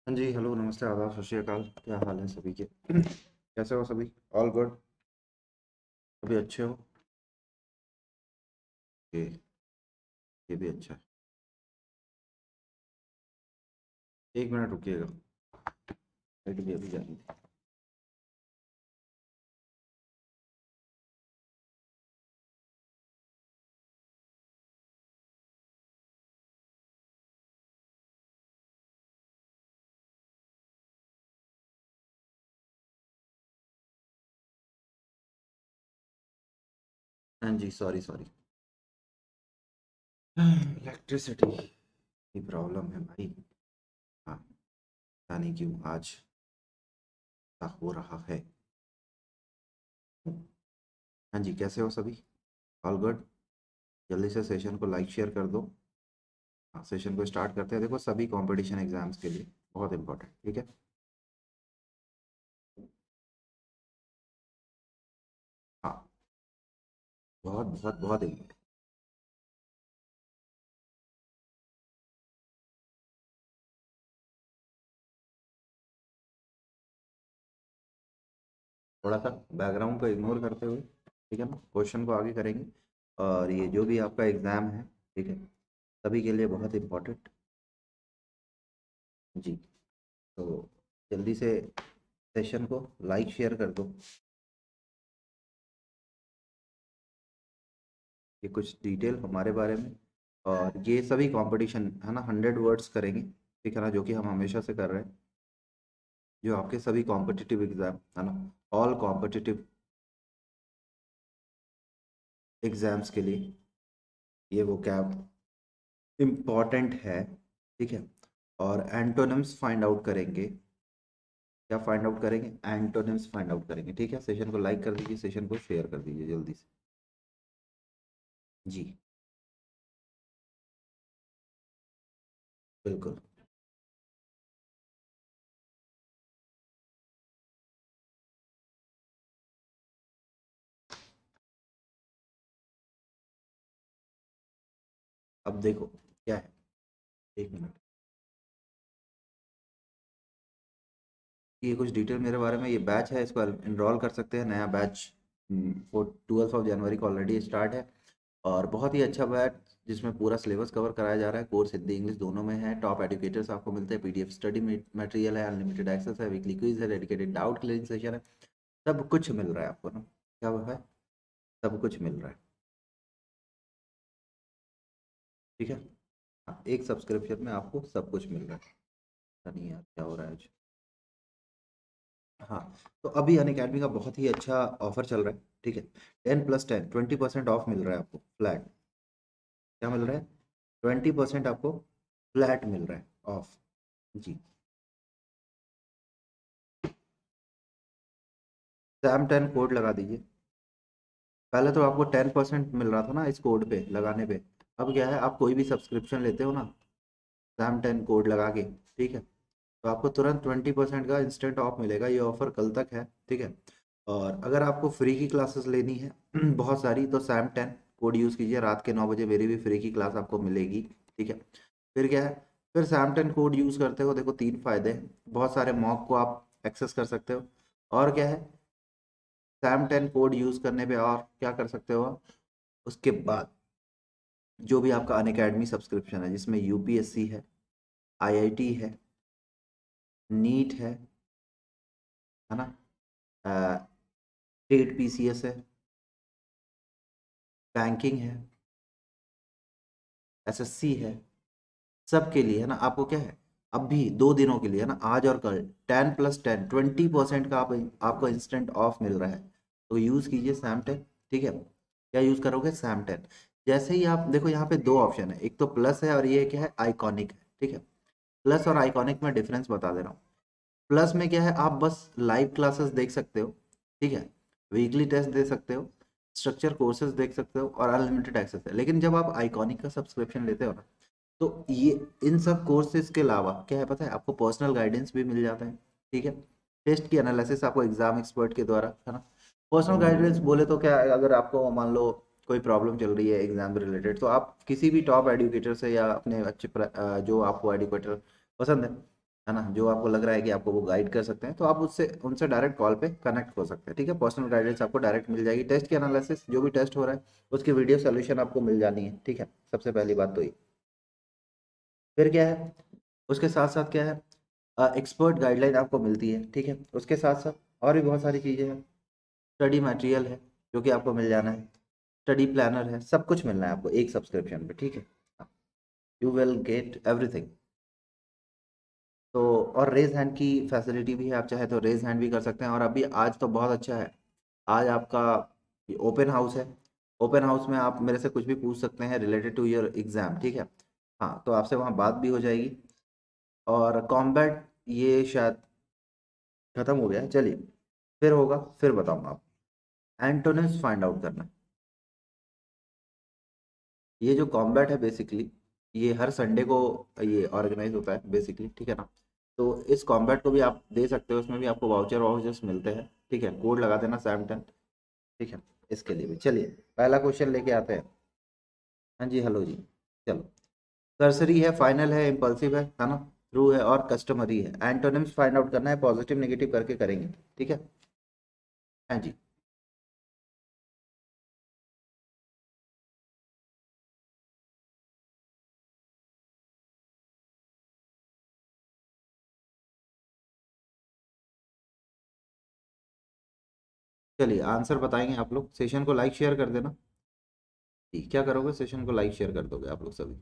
हाँ जी, हेलो, नमस्ते, आदाब, सत श्री अकाल। क्या हाल है सभी के? कैसे हो सभी? All good? सभी अच्छे हो? ये भी अच्छा है। एक मिनट रुकिएगा, लाइट भी अभी जानी थी। हाँ जी, सॉरी सॉरी। इलेक्ट्रिसिटी की प्रॉब्लम है भाई। हाँ, पता नहीं क्यों आज ऐसा हो रहा है। हाँ जी, कैसे हो सभी? All good? जल्दी से सेशन को लाइक शेयर कर दो। हाँ, सेशन को स्टार्ट करते हैं। देखो, सभी कंपटीशन एग्जाम्स के लिए बहुत इंपॉर्टेंट, ठीक है? हाँ, बहुत बहुत बहुत इंपॉर्टेंट। थोड़ा सा बैकग्राउंड को इग्नोर करते हुए, ठीक है ना, क्वेश्चन को आगे करेंगे। और ये जो भी आपका एग्ज़ाम है, ठीक है, सभी के लिए बहुत इम्पोर्टेंट। जी, तो जल्दी से सेशन को लाइक शेयर कर दो। ये कुछ डिटेल हमारे बारे में, और ये सभी कंपटीशन है ना, 100 वर्ड्स करेंगे, ठीक है ना, जो कि हम हमेशा से कर रहे हैं। जो आपके सभी कॉम्पिटिटिव एग्ज़ाम है ना, ऑल कॉम्पिटिटिव एग्ज़ाम्स के लिए ये वो कैब इम्पॉर्टेंट है, ठीक है। और एंटोनिम्स फाइंड आउट करेंगे। क्या फाइंड आउट करेंगे? एंटोनिम्स फाइंड आउट करेंगे, ठीक है। सेशन को लाइक कर दीजिए, सेशन को शेयर कर दीजिए जल्दी से। जी, बिल्कुल। अब देखो क्या है, एक मिनट। ये कुछ डिटेल मेरे बारे में, ये बैच है, इसको इनरोल कर सकते हैं। नया बैच 12 जनवरी को ऑलरेडी स्टार्ट है। और बहुत ही अच्छा बैच, जिसमें पूरा सिलेबस कवर कराया जा रहा है। कोर्स हिंदी इंग्लिश दोनों में है। टॉप एजुकेटर्स आपको मिलते हैं। पीडीएफ स्टडी मटेरियल है, अनलिमिटेड एक्सेस है, वीकली क्विज है, डेडिकेटेड डाउट क्लियरिंग सेशन है। सब कुछ मिल रहा है आपको ना। क्या हुआ है? सब कुछ मिल रहा है, ठीक है। हाँ, एक सब्सक्रिप्शन में आपको सब कुछ मिल रहा है। पता नहीं यार क्या हो रहा है आज। हाँ, तो अभी अनअकैडमी का बहुत ही अच्छा ऑफर चल रहा है, ठीक है। 10+10 20% ऑफ मिल रहा है आपको फ्लैट। क्या मिल रहा है? 20% आपको फ्लैट मिल रहा है ऑफ। जी, सैम 10 कोड लगा दीजिए। पहले तो आपको 10% मिल रहा था ना इस कोड पे लगाने पे। अब क्या है, आप कोई भी सब्सक्रिप्शन लेते हो ना, सैम 10 कोड लगा के, ठीक है, तो आपको तुरंत 20% का इंस्टेंट ऑफ मिलेगा। ये ऑफर कल तक है, ठीक है। और अगर आपको फ्री की क्लासेस लेनी है बहुत सारी, तो सैम 10 कोड यूज़ कीजिए। रात के 9 बजे मेरी भी फ्री की क्लास आपको मिलेगी, ठीक है। फिर क्या है, फिर सैम 10 कोड यूज़ करते हो, देखो तीन फायदे हैं। बहुत सारे मॉक को आप एक्सेस कर सकते हो। और क्या है, सैम 10 कोड यूज़ करने पे और क्या कर सकते हो आप? उसके बाद जो भी आपका अनअकैडमी सब्सक्रिप्शन है, जिसमें यूपीएससी है, आईआईटी है, नीट है ना, स्टेट पीसीएस है, बैंकिंग है, एसएससी है, सबके लिए है ना। आपको क्या है, अभी 2 दिनों के लिए है ना, आज और कल 10+10 20% का आपको इंस्टेंट ऑफ मिल रहा है। तो यूज़ कीजिए सैम 10, ठीक है। क्या यूज़ करोगे? सैम 10। जैसे ही आप देखो, यहाँ पे दो ऑप्शन है, एक तो प्लस है और ये क्या है, आइकॉनिक है, ठीक है। प्लस और आइकॉनिक में डिफरेंस बता दे रहा हूँ। प्लस में क्या है, आप बस लाइव क्लासेस देख सकते हो, ठीक है, वीकली टेस्ट दे सकते हो, स्ट्रक्चर कोर्सेज देख सकते हो, और अनलिमिटेड एक्सेस है। लेकिन जब आप आइकॉनिक का सब्सक्रिप्शन लेते हो ना, तो ये इन सब कोर्सेज के अलावा क्या है पता है, आपको पर्सनल गाइडेंस भी मिल जाता है, ठीक है। टेस्ट की एनालिसिस आपको एग्जाम एक्सपर्ट के द्वारा, है ना। पर्सनल गाइडेंस बोले तो क्या है, अगर आपको मान लो कोई प्रॉब्लम चल रही है एग्जाम रिलेटेड, तो आप किसी भी टॉप एडुकेटर से, या अपने अच्छे जो आपको एडुकेटर पसंद है, है ना, जो आपको लग रहा है कि आपको वो गाइड कर सकते हैं, तो आप उससे उनसे डायरेक्ट कॉल पे कनेक्ट हो सकते हैं। ठीक है, पर्सनल गाइडेंस आपको डायरेक्ट मिल जाएगी। टेस्ट की एनालिसिस, जो भी टेस्ट हो रहा है उसकी वीडियो सोल्यूशन आपको मिल जानी है। ठीक है, सबसे पहली बात तो ये। फिर क्या है, उसके साथ साथ क्या है, एक्सपर्ट गाइडलाइन आपको मिलती है। ठीक है, उसके साथ साथ और भी बहुत सारी चीज़ें हैं। स्टडी मटेरियल है जो कि आपको मिल जाना है, स्टडी प्लानर है, सब कुछ मिलना है आपको एक सब्सक्रिप्शन पे। ठीक है, यू विल गेट एवरीथिंग। तो और रेज हैंड की फैसिलिटी भी है, आप चाहे तो रेज हैंड भी कर सकते हैं। और अभी आज तो बहुत अच्छा है, आज आपका ओपन हाउस है। ओपन हाउस में आप मेरे से कुछ भी पूछ सकते हैं रिलेटेड टू योर एग्ज़ाम। ठीक है, हाँ, तो आपसे वहाँ बात भी हो जाएगी। और कॉम्बैट ये शायद खत्म हो गया है, चलिए फिर होगा, फिर बताऊंगा आपको। एंटोनिम्स फाइंड आउट करना, ये जो कॉम्बैट है बेसिकली, ये हर संडे को ये ऑर्गेनाइज होता है बेसिकली। ठीक है ना, तो इस कॉम्बैट को भी आप दे सकते हो, उसमें भी आपको वाउचर वाउचर्स मिलते हैं। ठीक है, कोड लगा देना सैम10। ठीक है, इसके लिए भी चलिए पहला क्वेश्चन लेके आते हैं। हाँ जी, हेलो जी। चलो, कर्सरी है, फाइनल है, इम्पल्सिव है ना, थ्रू है और कस्टमरी है। एंटोनिम्स फाइंड आउट करना है, पॉजिटिव नेगेटिव करके करेंगे। ठीक है, हाँ जी। चलिए आंसर बताएंगे आप लोग, सेशन को लाइक शेयर कर देना। जी, क्या करोगे, सेशन को लाइक शेयर कर दोगे आप लोग सभी।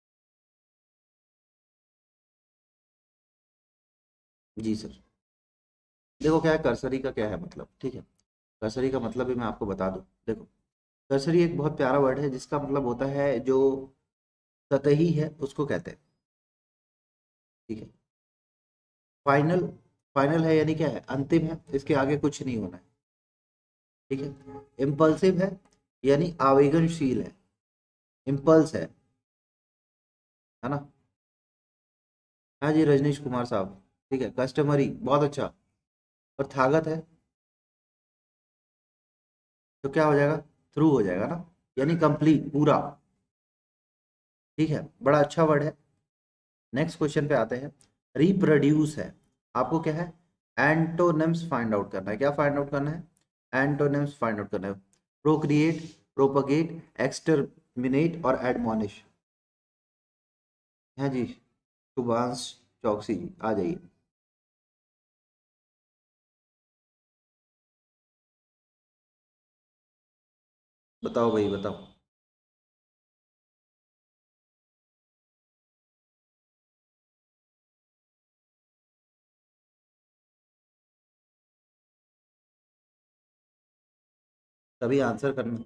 जी सर। देखो क्या है कर्सरी का, क्या है मतलब। ठीक है, कर्सरी का मतलब भी मैं आपको बता दूं। देखो, कर्सरी एक बहुत प्यारा वर्ड है जिसका मतलब होता है जो सतही है उसको कहते हैं। ठीक है, फाइनल, फाइनल है यानी क्या है, अंतिम है, इसके आगे कुछ नहीं होना है। ठीक है, इम्पल्सिव है यानी आवेगनशील है, इम्पल्स है ना। हाँ जी, रजनीश कुमार साहब। ठीक है, कस्टमरी बहुत अच्छा। और थागत है तो क्या हो जाएगा, थ्रू हो जाएगा ना, यानी कंप्लीट पूरा। ठीक है, बड़ा अच्छा वर्ड है। नेक्स्ट क्वेश्चन पे आते हैं। रिप्रोड्यूस है, आपको क्या है, एंटोनिम्स फाइंड आउट करना है। क्या फाइंड आउट करना है, एंटोनिम्स फाइंड आउट करना है। प्रोक्रिएट, प्रोपगेट, एक्सटर्मिनेट और एडमोनिश। है जी, शुभांश चौकसी जी आ जाइए। बताओ भाई बताओ। सभी आंसर करना।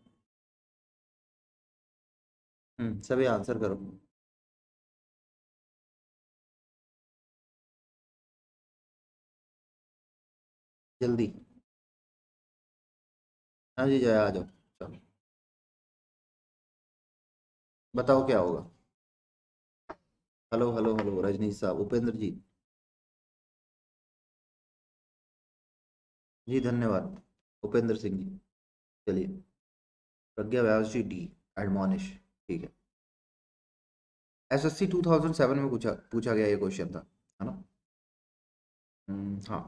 सभी आंसर करो। जल्दी। हाँ जी, जया आ जाओ। चलो, बताओ क्या होगा। हेलो हेलो हेलो, रजनीश साहब, उपेंद्र जी। जी धन्यवाद, उपेंद्र सिंह जी। चलिए, प्रज्ञा व्यास जी डी, एडमोनिश। ठीक है, एसएससी 2007 में पूछा पूछा गया ये क्वेश्चन था, है ना। हाँ।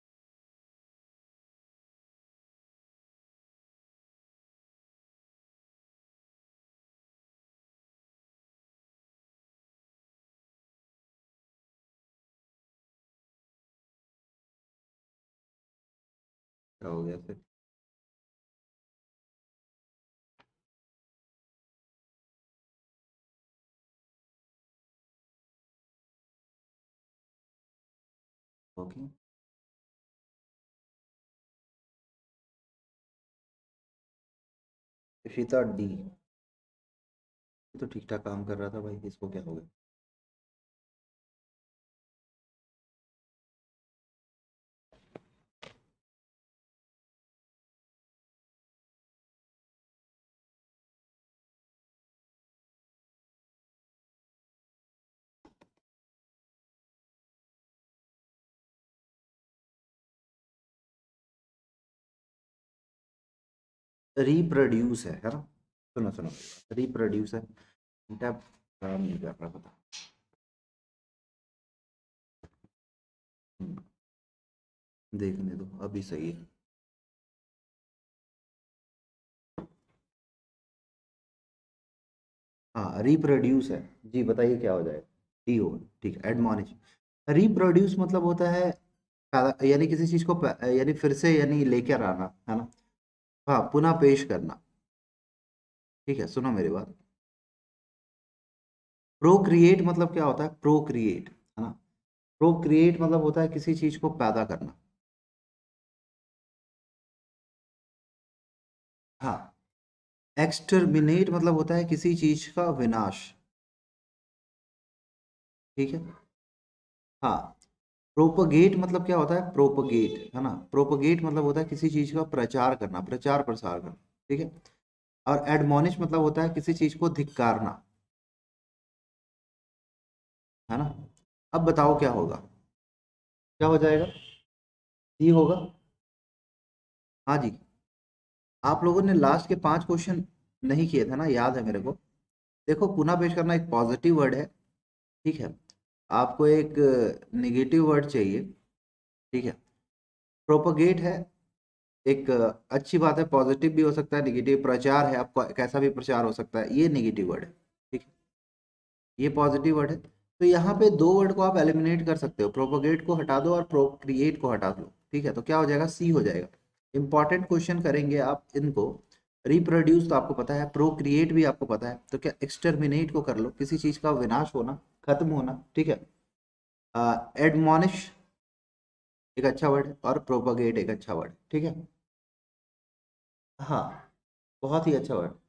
क्या हो गया फिर। ओके, इशिता डी, ये तो ठीक ठाक काम कर रहा था भाई, इसको क्या हो गया। रिप्रोड्यूस है ना। सुनो सुनो, रिप्रोड्यूस है, टैब काम नहीं कर रहा, पता। देखने दो, अभी सही है। हाँ, रिप्रोड्यूस है। जी बताइए क्या हो जाएगा। डी होगा, ठीक है। एडमॉनिश, रिप्रोड्यूस मतलब होता है यानी किसी चीज को यानी फिर से यानी लेकर आना, है ना। हाँ, पुनः पेश करना। ठीक है, सुनो मेरी बात। प्रोक्रिएट मतलब क्या होता है, प्रोक्रिएट, है ना। प्रोक्रिएट मतलब होता है किसी चीज को पैदा करना। हाँ, एक्सटर्मिनेट मतलब होता है किसी चीज का विनाश। ठीक है। हाँ, प्रोपगेट मतलब क्या होता है, प्रोपगेट, है ना। प्रोपगेट मतलब होता है किसी चीज का प्रचार करना, प्रचार प्रसार करना। ठीक है। और एडमोनिश मतलब होता है किसी चीज को धिक्कारना, है ना। अब बताओ क्या होगा, क्या हो जाएगा। सी होगा। हाँ जी। आप लोगों ने लास्ट के 5 क्वेश्चन नहीं किए थे ना, याद है मेरे को। देखो, पुनः पेश करना एक पॉजिटिव वर्ड है। ठीक है। आपको एक निगेटिव वर्ड चाहिए। ठीक है। प्रोपगेट है, एक अच्छी बात है, पॉजिटिव भी हो सकता है, नेगेटिव प्रचार है, आपका कैसा भी प्रचार हो सकता है, ये नेगेटिव वर्ड है। ठीक है। ये पॉजिटिव वर्ड है। तो यहाँ पे दो वर्ड को आप एलिमिनेट कर सकते हो, प्रोपोगेट को हटा दो और प्रोक्रिएट को हटा दो। ठीक है, तो क्या हो जाएगा, सी हो जाएगा। इंपॉर्टेंट क्वेश्चन करेंगे आप इनको। रिप्रोड्यूस तो आपको पता है, प्रोक्रिएट भी आपको पता है, तो क्या एक्सटर्मिनेट को कर लो, किसी चीज का विनाश होना, खत्म होना। ठीक है। एडमोनिश एक अच्छा वर्ड है और प्रोपोगेट एक अच्छा वर्ड है। ठीक है। हाँ, बहुत ही अच्छा वर्ड।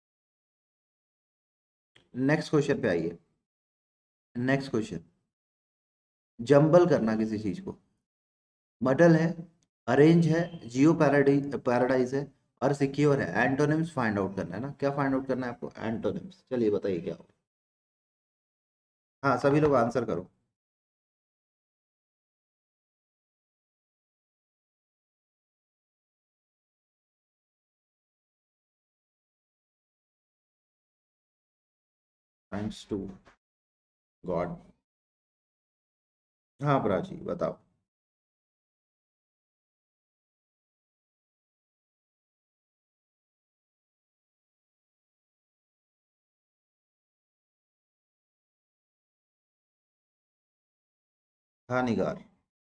नेक्स्ट क्वेश्चन पे आइए। नेक्स्ट क्वेश्चन, जंबल करना किसी चीज को। मडल है, अरेंज है, जियो पैराडाइज पैराडाइज है, और सिक्योर है। एंटोनिम्स फाइंड आउट करना है ना, क्या फाइंड आउट करना है आपको, एंटोनिम्स। चलिए बताइए क्या हो। हाँ, सभी लोग आंसर करो। Thanks to God. हाँ प्राची बताओ। हानिकार।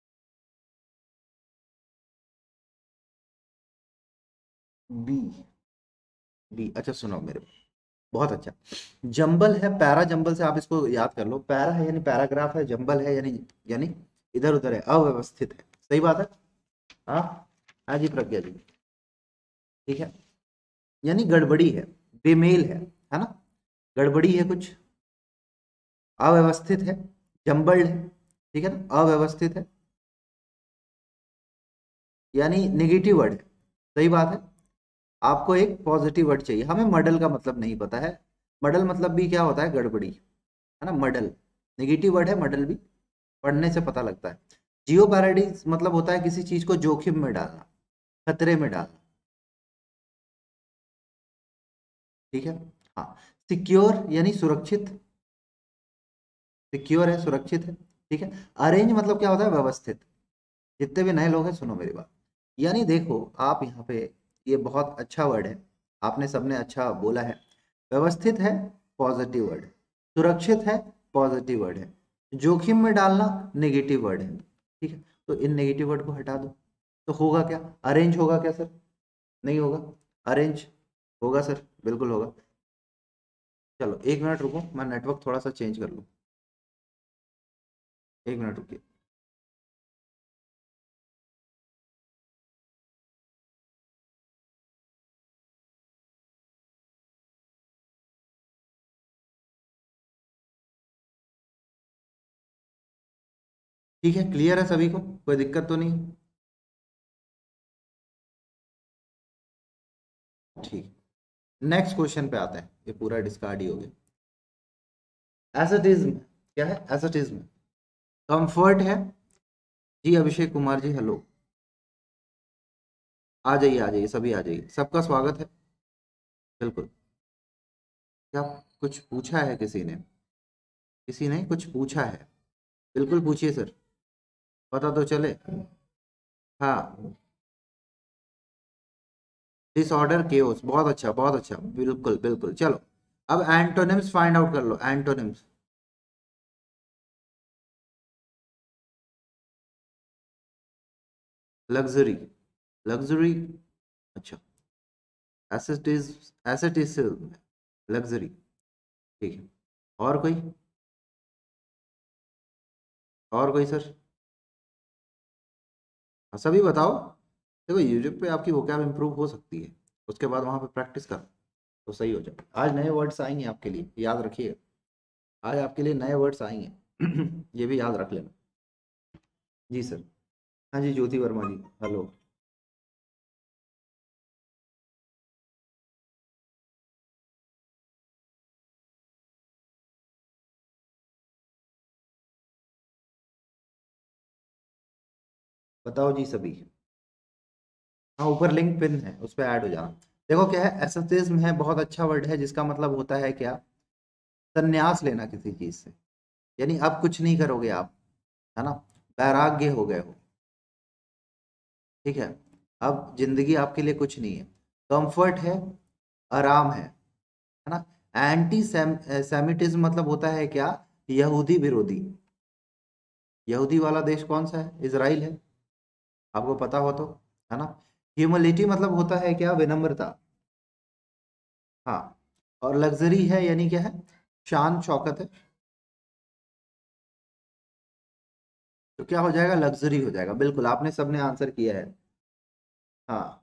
बी। बी, अच्छा सुनो मेरे, बहुत अच्छा। जंबल है, पैरा जंबल से आप इसको याद कर लो। पैरा है यानी पैराग्राफ है, जंबल है यानी इधर उधर है, अव्यवस्थित है। सही बात है। हाँ। हाँ जी प्रज्ञा जी। ठीक है, यानी गड़बड़ी है, बेमेल है ना। गड़बड़ी है कुछ, अव्यवस्थित है, जंबल्ड है। ठीक है ना, अव्यवस्थित है, यानी नेगेटिव वर्ड है। सही बात है। आपको एक पॉजिटिव वर्ड चाहिए, हमें मडल का मतलब नहीं पता है। मडल मतलब भी क्या होता है, गड़बड़ी, है ना। मडल नेगेटिव वर्ड है, मडल भी पढ़ने से पता लगता है। जियो पैराडाइज मतलब होता है किसी चीज को जोखिम में डालना, खतरे में डालना। ठीक है। हाँ, सिक्योर यानी सुरक्षित, सिक्योर है, सुरक्षित है। ठीक है। अरेंज मतलब क्या होता है, व्यवस्थित। जितने भी नए लोग हैं सुनो मेरी बात, यानी देखो आप यहाँ पे, ये बहुत अच्छा वर्ड है, आपने सबने अच्छा बोला है। व्यवस्थित है, पॉजिटिव वर्ड है। सुरक्षित है, पॉजिटिव वर्ड है। जोखिम में डालना, नेगेटिव वर्ड है। ठीक है। तो इन नेगेटिव वर्ड को हटा दो, तो होगा क्या, अरेंज होगा क्या सर, नहीं होगा। अरेंज होगा सर, बिल्कुल होगा। चलो 1 मिनट रुको, मैं नेटवर्क थोड़ा सा चेंज कर लूँ। 1 मिनट रुकिए। ठीक है, क्लियर है सभी को, कोई दिक्कत तो नहीं। ठीक। नेक्स्ट क्वेश्चन पे आते हैं, ये पूरा डिस्कार्ड ही हो गया। एसोटिज्म, क्या है एसोटिज्म, कंफर्ट है। जी अभिषेक कुमार जी हेलो, आ जाइए आ जाइए, सभी आ जाइए, सबका स्वागत है। बिल्कुल। क्या कुछ पूछा है किसी ने, किसी ने कुछ पूछा है, बिल्कुल पूछिए सर। पता तो चले। हाँ, डिसऑर्डर केओस, बहुत अच्छा बहुत अच्छा, बिल्कुल बिल्कुल। चलो अब एंटोनिम्स फाइंड आउट कर लो, एंटोनिम्स। लग्जरी, लग्जरी, अच्छा, एसेटिस, एसेटिस, लग्जरी, ठीक है। और कोई, और कोई सर? हाँ, सभी बताओ। देखो यूट्यूब पे आपकी वोकैब इंप्रूव हो सकती है, उसके बाद वहां पे प्रैक्टिस करो तो सही हो जाए। आज नए वर्ड्स आएंगे आपके लिए, याद रखिएगा। आज आपके लिए नए वर्ड्स आएंगे। ये भी याद रख लेना। जी सर। हाँ जी, ज्योति वर्मा जी, हेलो। बताओ जी सभी। हाँ, ऊपर लिंक पिन है, उस पर ऐड हो जाना। देखो क्या है, एसेटिज्म है, बहुत अच्छा वर्ड है, जिसका मतलब होता है क्या, संन्यास लेना किसी चीज से। यानी अब कुछ नहीं करोगे आप, है ना, वैराग्य हो गए हो। ठीक है, अब जिंदगी आपके लिए कुछ नहीं है, कंफर्ट है, आराम है ना। एंटी सेमिटिज्म मतलब होता है क्या, यहूदी विरोधी। यहूदी वाला देश कौन सा है, इजराइल है, आपको पता हो तो, है ना। ह्यूमिलिटी मतलब होता है क्या, विनम्रता। हाँ, और लग्जरी है यानी क्या है, शान शौकत है। तो क्या हो जाएगा, लग्जरी हो जाएगा, बिल्कुल आपने सबने आंसर किया है। हाँ,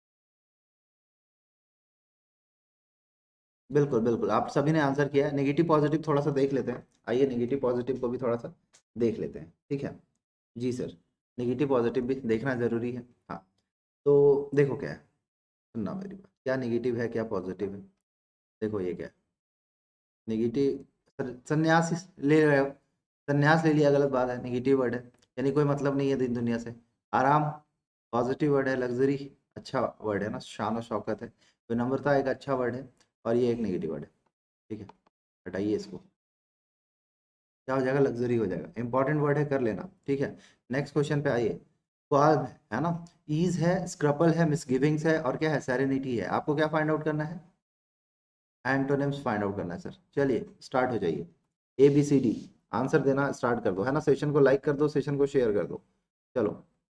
बिल्कुल बिल्कुल, आप सभी ने आंसर किया है। नेगेटिव पॉजिटिव थोड़ा सा देख लेते हैं, आइए नेगेटिव पॉजिटिव को भी थोड़ा सा देख लेते हैं, ठीक है। जी सर, नेगेटिव पॉजिटिव भी देखना जरूरी है। हाँ, तो देखो क्या है, सुनना मेरी बात, क्या नेगेटिव है क्या पॉजिटिव है। देखो ये क्या है, नेगेटिव, संन्यास ले रहे हो, संन्यास ले लिया, गलत बात है, नेगेटिव वर्ड है, यानी कोई मतलब नहीं है दिन दुनिया से। आराम, पॉजिटिव वर्ड है। लग्जरी, अच्छा वर्ड है ना, शान और शौकत है। विनम्रता एक अच्छा वर्ड है, और ये एक नेगेटिव वर्ड है, ठीक है। हटाइए इसको, क्या हो जाएगा, लग्जरी हो जाएगा। इंपॉर्टेंट वर्ड है, कर लेना, ठीक है। नेक्स्ट क्वेश्चन पे आइए। क्वाल्म है ना, ईज है, स्क्रपल है, मिसगिविंग्स है, और क्या है, सेरेनिटी है। आपको क्या फाइंड आउट करना है, एंटोनिम्स फाइंड आउट करना है सर। चलिए स्टार्ट हो जाइए, A B C D, answer देना स्टार्ट कर दो, है ना। सेशन को लाइक कर दो, सेशन को शेयर कर दो। चलो,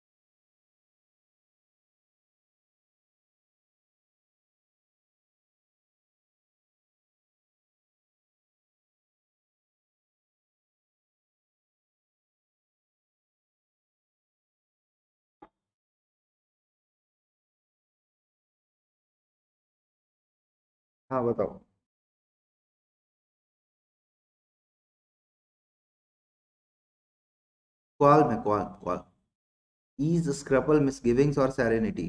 हाँ बताओ। क्वाल्म है, क्वाल्म, क्वाल्म। ईज, स्क्रपल, मिसगिविंग्स और सेरेनिटी।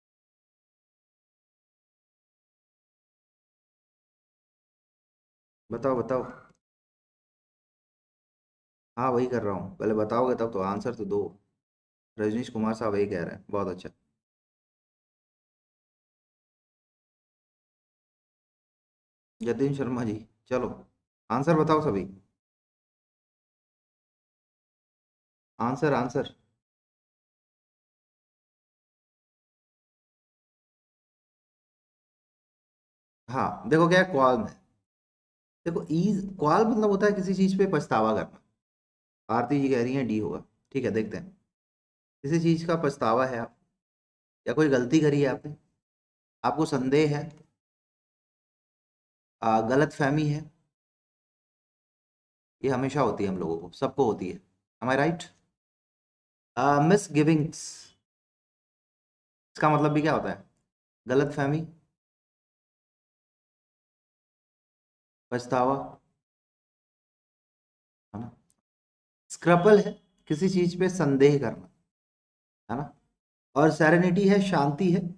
बताओ बताओ। हाँ वही कर रहा हूँ, पहले बताओगे तब तो, आंसर तो दो। रजनीश कुमार साहब वही कह रहे हैं, बहुत अच्छा। जतिन शर्मा जी, चलो आंसर बताओ सभी, आंसर आंसर। हाँ देखो क्या है, क्वाल्म है। देखो ईज, क्वाल मतलब होता है किसी चीज पे पछतावा करना। आरती जी कह रही हैं डी होगा, ठीक है, देखते हैं। किसी चीज का पछतावा है आप, या कोई गलती करी है आपने, आपको संदेह है, गलत फहमी है। ये हमेशा होती है, हम लोगों को, सबको होती है। am I right? Misgivings, इसका मतलब भी क्या होता है, गलत फहमी, पछतावा, है ना। स्क्रपल है, किसी चीज पे संदेह करना, है ना। और सेरेनिटी है, शांति है।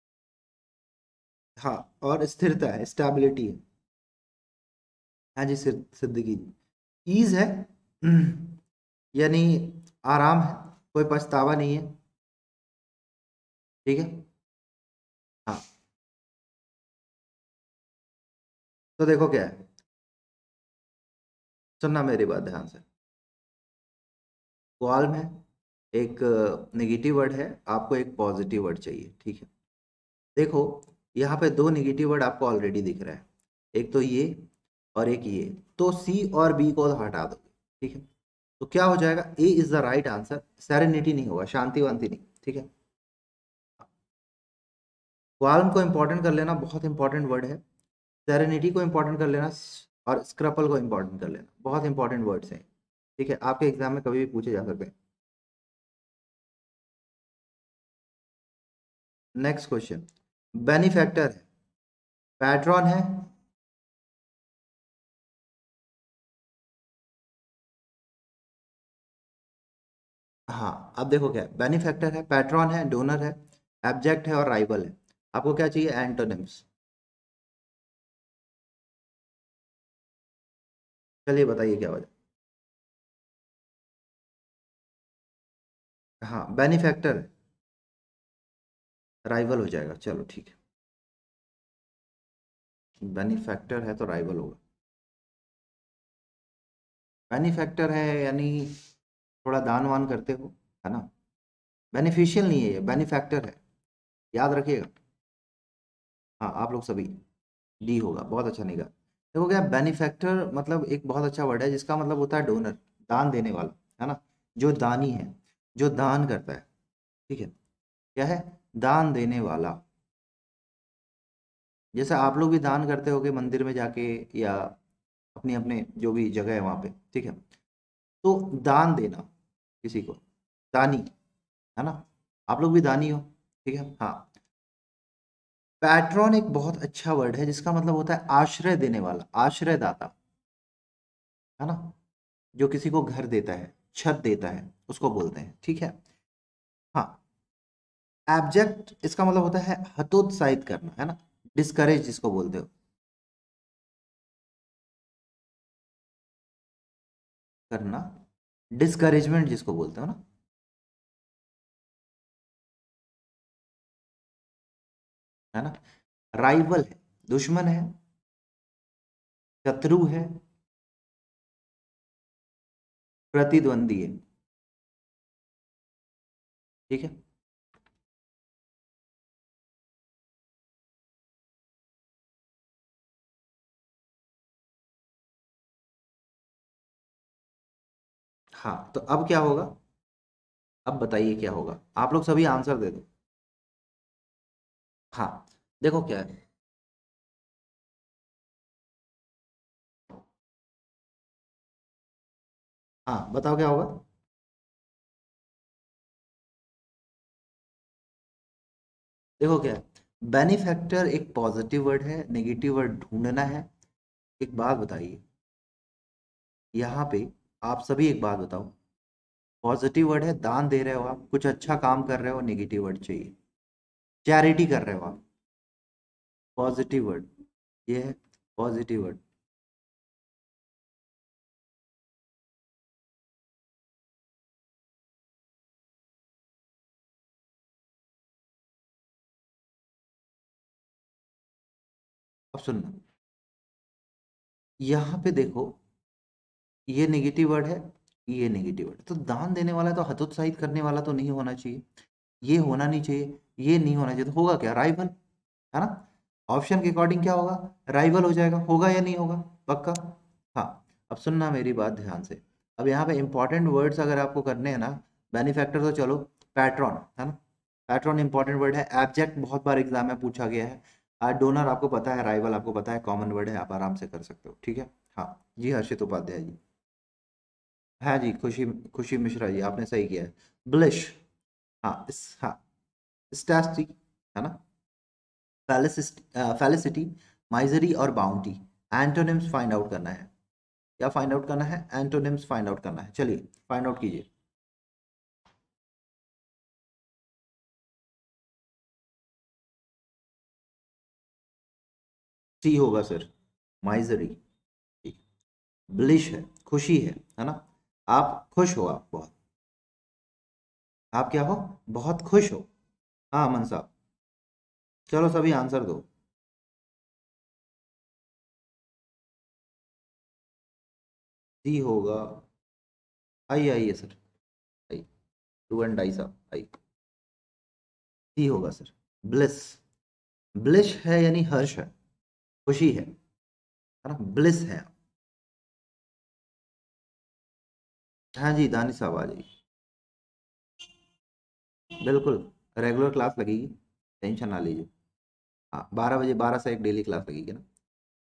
हाँ, और स्थिरता है, स्टेबिलिटी है। हाँ जी, सिद्दीकी जी। ईज है, यानी आराम है, कोई पछतावा नहीं है, ठीक है। हाँ, तो देखो क्या है, सुनना मेरी बात ध्यान से। क्वाल्म है, एक नेगेटिव वर्ड है, आपको एक पॉजिटिव वर्ड चाहिए, ठीक है। देखो यहाँ पे दो नेगेटिव वर्ड आपको ऑलरेडी दिख रहा है, एक तो ये और एक ये, तो सी और बी को हटा दो, ठीक है। तो क्या हो जाएगा, A is the right answer, serenity नहीं होगा, शांति वांति नहीं, ठीक है। क्वाल्म को इंपॉर्टेंट कर लेना, बहुत इंपॉर्टेंट वर्ड है। सेरेनिटी को इंपॉर्टेंट कर लेना, और स्क्रपल को इंपॉर्टेंट कर लेना, बहुत इंपॉर्टेंट वर्ड्स हैं, ठीक है, आपके एग्जाम में कभी भी पूछे जा सकते हैं। नेक्स्ट क्वेश्चन, बेनिफैक्टर है, पैट्रॉन है। हाँ, अब देखो क्या है, बेनिफैक्टर है, पैट्रॉन है, डोनर है, एब्जेक्ट है और राइवल है। आपको क्या चाहिए, एंटोनिम्स। चलिए बताइए क्या वजह। हाँ, बेनिफैक्टर, राइवल हो जाएगा, चलो ठीक है। बेनिफैक्टर है तो राइवल होगा। बेनिफैक्टर है यानी थोड़ा दान वान करते हो, है ना। बेनिफिशियल नहीं है, ये बेनिफैक्टर है, याद रखिएगा। हाँ, आप लोग सभी, डी होगा, बहुत अच्छा निकला। देखो क्या, बेनिफैक्टर मतलब एक बहुत अच्छा वर्ड है जिसका मतलब होता है डोनर, दान देने वाला, है ना। जो दानी है, जो दान करता है, ठीक है। क्या है, दान देने वाला। जैसे आप लोग भी दान करते होगे मंदिर में जाके, या अपनी अपने जो भी जगह है वहां पे, ठीक है। तो दान देना किसी को, दानी, है ना। आप लोग भी दानी हो, ठीक है, हाँ। पैट्रॉन एक बहुत अच्छा वर्ड है जिसका मतलब होता है आश्रय देने वाला, आश्रयदाता, है ना। जो किसी को घर देता है, छत देता है, उसको बोलते हैं, ठीक है। हाँ, एब्जेक्ट इसका मतलब होता है हतोत्साहित करना, है ना, डिस्करेज जिसको बोलते हो, करना, डिस्करेजमेंट जिसको बोलते हो ना, है ना। राइवल है, दुश्मन है, शत्रु है, प्रतिद्वंदी है, ठीक है। हाँ, तो अब क्या होगा, अब बताइए क्या होगा, आप लोग सभी आंसर दे दो। हाँ, देखो क्या है, हाँ बताओ क्या होगा। देखो क्या है, बेनिफैक्टर एक पॉजिटिव वर्ड है, नेगेटिव वर्ड ढूंढना है। एक बात बताइए, यहाँ पे आप सभी एक बात बताओ, पॉजिटिव वर्ड है, दान दे रहे हो आप, कुछ अच्छा काम कर रहे हो, नेगेटिव वर्ड चाहिए, चैरिटी कर रहे हो आप, पॉजिटिव वर्ड, ये है पॉजिटिव वर्ड। अब सुनना, यहाँ पे देखो, ये नेगेटिव वर्ड है, ये नेगेटिव वर्ड, तो दान देने वाला तो हतोत्साहित करने वाला तो नहीं होना चाहिए, ये होना नहीं चाहिए, ये नहीं होना चाहिए, तो होगा क्या, राइवल, है ना। ऑप्शन के अकॉर्डिंग क्या होगा, राइवल हो जाएगा, होगा या नहीं होगा, पक्का। हाँ, अब सुनना मेरी बात ध्यान से। अब यहाँ पे इंपॉर्टेंट वर्ड्स अगर आपको करने हैं ना, बेनिफैक्टर तो चलो, पैट्रॉन, है ना, पैट्रॉन इंपॉर्टेंट वर्ड है, एब्जेक्ट बहुत बार एग्जाम में पूछा गया है, डोनर आपको पता है, राइवल आपको पता है, कॉमन वर्ड है, आप आराम से कर सकते हो, ठीक है। हाँ जी, हर्षित उपाध्याय जी। हाँ जी, खुशी, खुशी मिश्रा जी, आपने सही किया है, ब्लिश। हाँ हाँ, स्टैस्टी, है ना, फेलिसिटी, माइजरी और बाउंटी। एंटोनिम्स फाइंड आउट करना है, क्या फाइंड आउट करना है, एंटोनिम्स फाइंड आउट करना है, चलिए फाइंड आउट कीजिए। सी होगा सर, माइजरी, ठीक। ब्लिश है, खुशी है ना, आप खुश हो, आप बहुत, आप क्या हो, बहुत खुश हो। हाँ अमन साहब, चलो सभी आंसर दो। सी होगा, आइए आइए सर, आइए। 2 एंड डाई सा आई, सी होगा सर। ब्लिस, ब्लिश है यानी हर्ष है, खुशी है ना, ब्लिस है। हाँ जी दानिश साहब आ जाइए, बिल्कुल रेगुलर क्लास लगेगी, टेंशन ना लीजिए। हाँ 12 बजे, 12 से 1 डेली क्लास लगेगी ना।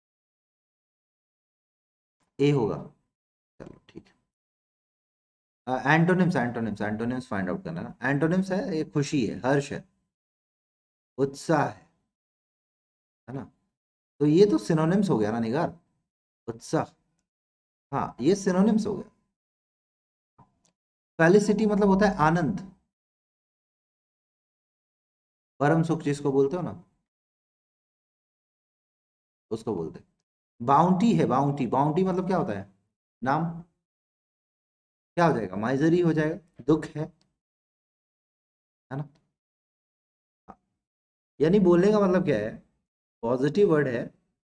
ए होगा, चलो ठीक है। Antonyms, antonyms, antonyms find out करना है। एंटोनिम्स है ये, खुशी है, हर्ष है, उत्साह है ना। तो ये तो सिनोनिम्स हो गया ना निगार, उत्साह। हाँ ये सिनोनिम्स हो गया। फेलिसिटी मतलब होता है आनंद, परम सुख जिसको बोलते हो ना, उसको बोलते हैं। बाउंटी है, बाउंटी, बाउंटी मतलब क्या होता है, नाम, क्या हो जाएगा, माइजरी हो जाएगा, दुख है ना। यानी बोलने का मतलब क्या है, पॉजिटिव वर्ड है,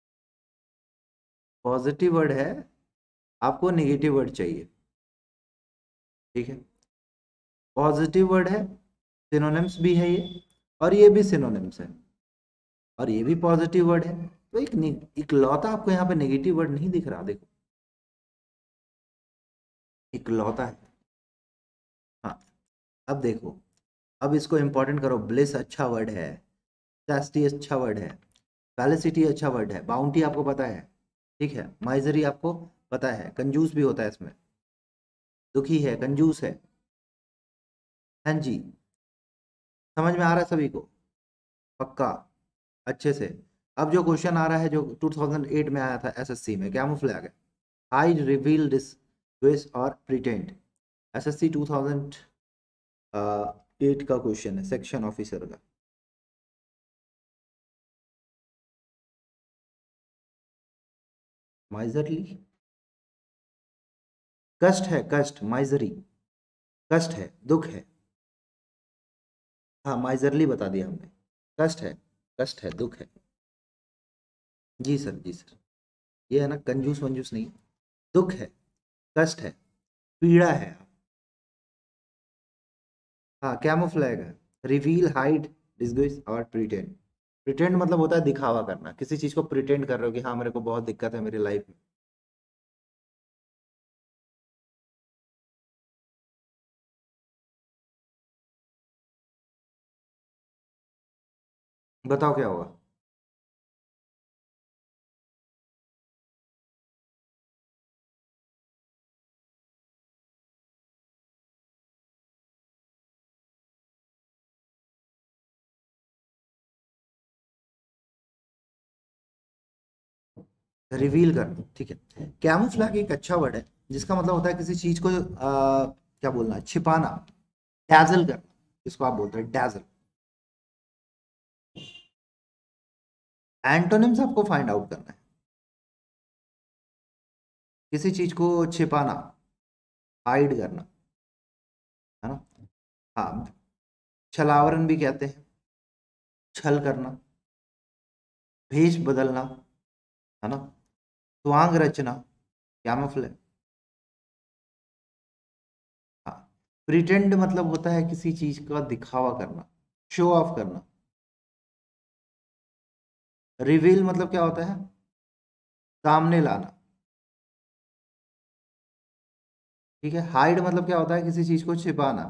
पॉजिटिव वर्ड है, आपको नेगेटिव वर्ड चाहिए, ठीक है। पॉजिटिव वर्ड है, सिनोनिम्स भी है ये, और ये भी सिनोनिम्स है, और ये भी पॉजिटिव वर्ड है। तो इकलौता आपको यहाँ पे नेगेटिव वर्ड नहीं दिख रहा, देखो इकलौता है। हाँ अब देखो, अब इसको इंपॉर्टेंट करो, ब्लिस अच्छा वर्ड है, चैस्टी अच्छा वर्ड है, फेलिसिटी अच्छा वर्ड है, बाउंटी आपको पता है, ठीक है, माइजरी आपको पता है, कंजूस भी होता है इसमें, दुखी है, कंजूस है। हाँ जी, समझ में आ रहा है सभी को, पक्का, अच्छे से। अब जो क्वेश्चन आ रहा है जो 2008 में आया था एसएससी में, कैमोफ्लैग है, हाइड, रिवील, डिस्ग्रेस और प्रिटेंड। एसएससी 2008 का क्वेश्चन है, सेक्शन ऑफिसर का। माइजरली, कष्ट है, कष्ट, माइजरी, कष्ट है, दुख है। हाँ माइजरली बता दिया हमने, कष्ट है, कष्ट है, दुख है। जी सर, जी सर, ये है ना, कंजूस वंजूस नहीं, दुख है, कष्ट है, पीड़ा है। हाँ कैमोफ्लैग है, रिवील, हाइड, डिस्ग्रेस और प्रिटेंड। प्रिटेंड मतलब होता है दिखावा करना, किसी चीज को प्रिटेंड कर रहे हो कि हाँ मेरे को बहुत दिक्कत है मेरी लाइफ में। बताओ क्या होगा। रिवील करना, ठीक है। कैमोफ्लैग एक अच्छा वर्ड है, जिसका मतलब होता है किसी चीज को क्या बोलना है, छिपाना, डैजल करना, जिसको आप बोलते हैं डैजल। एंटोनिम्स आपको फाइंड आउट करना है, किसी चीज को छिपाना, हाइड करना, है ना। हाँ छलावरन भी कहते हैं, छल करना, भेष बदलना, है ना, स्वांग रचना, कैमोफ्लेज। हाँ प्रिटेंड मतलब होता है किसी चीज का दिखावा करना, शो ऑफ करना। रिवील मतलब क्या होता है, सामने लाना, ठीक है। हाइड मतलब क्या होता है, किसी चीज को छिपाना।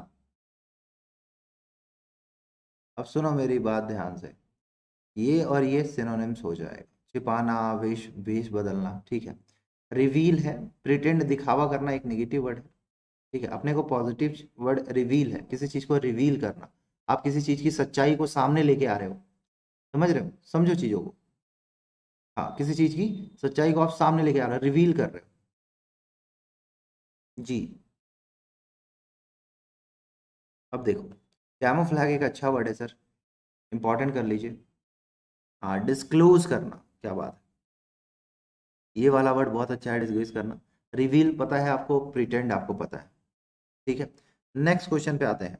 अब सुनो मेरी बात ध्यान से, ये और ये सिनोनिम्स हो जाएगा, छिपाना, वेश वेश बदलना, ठीक है। रिवील है, प्रिटेंड दिखावा करना, एक नेगेटिव वर्ड है, ठीक है। अपने को पॉजिटिव वर्ड रिवील है, किसी चीज को रिवील करना, आप किसी चीज की सच्चाई को सामने लेके आ रहे हो, समझ रहे हो, समझो चीजों को। हाँ किसी चीज की सच्चाई को आप सामने लेके आ रहे हो, रिवील कर रहे हो जी। अब देखो, कैमोफ्लैग एक अच्छा वर्ड है सर, इंपॉर्टेंट कर लीजिए। हाँ डिस्क्लोज करना, क्या बात है, ये वाला वर्ड बहुत अच्छा है, डिस्क्लोज करना। रिवील पता है आपको, प्रिटेंड आपको पता है, ठीक है। नेक्स्ट क्वेश्चन पे आते हैं।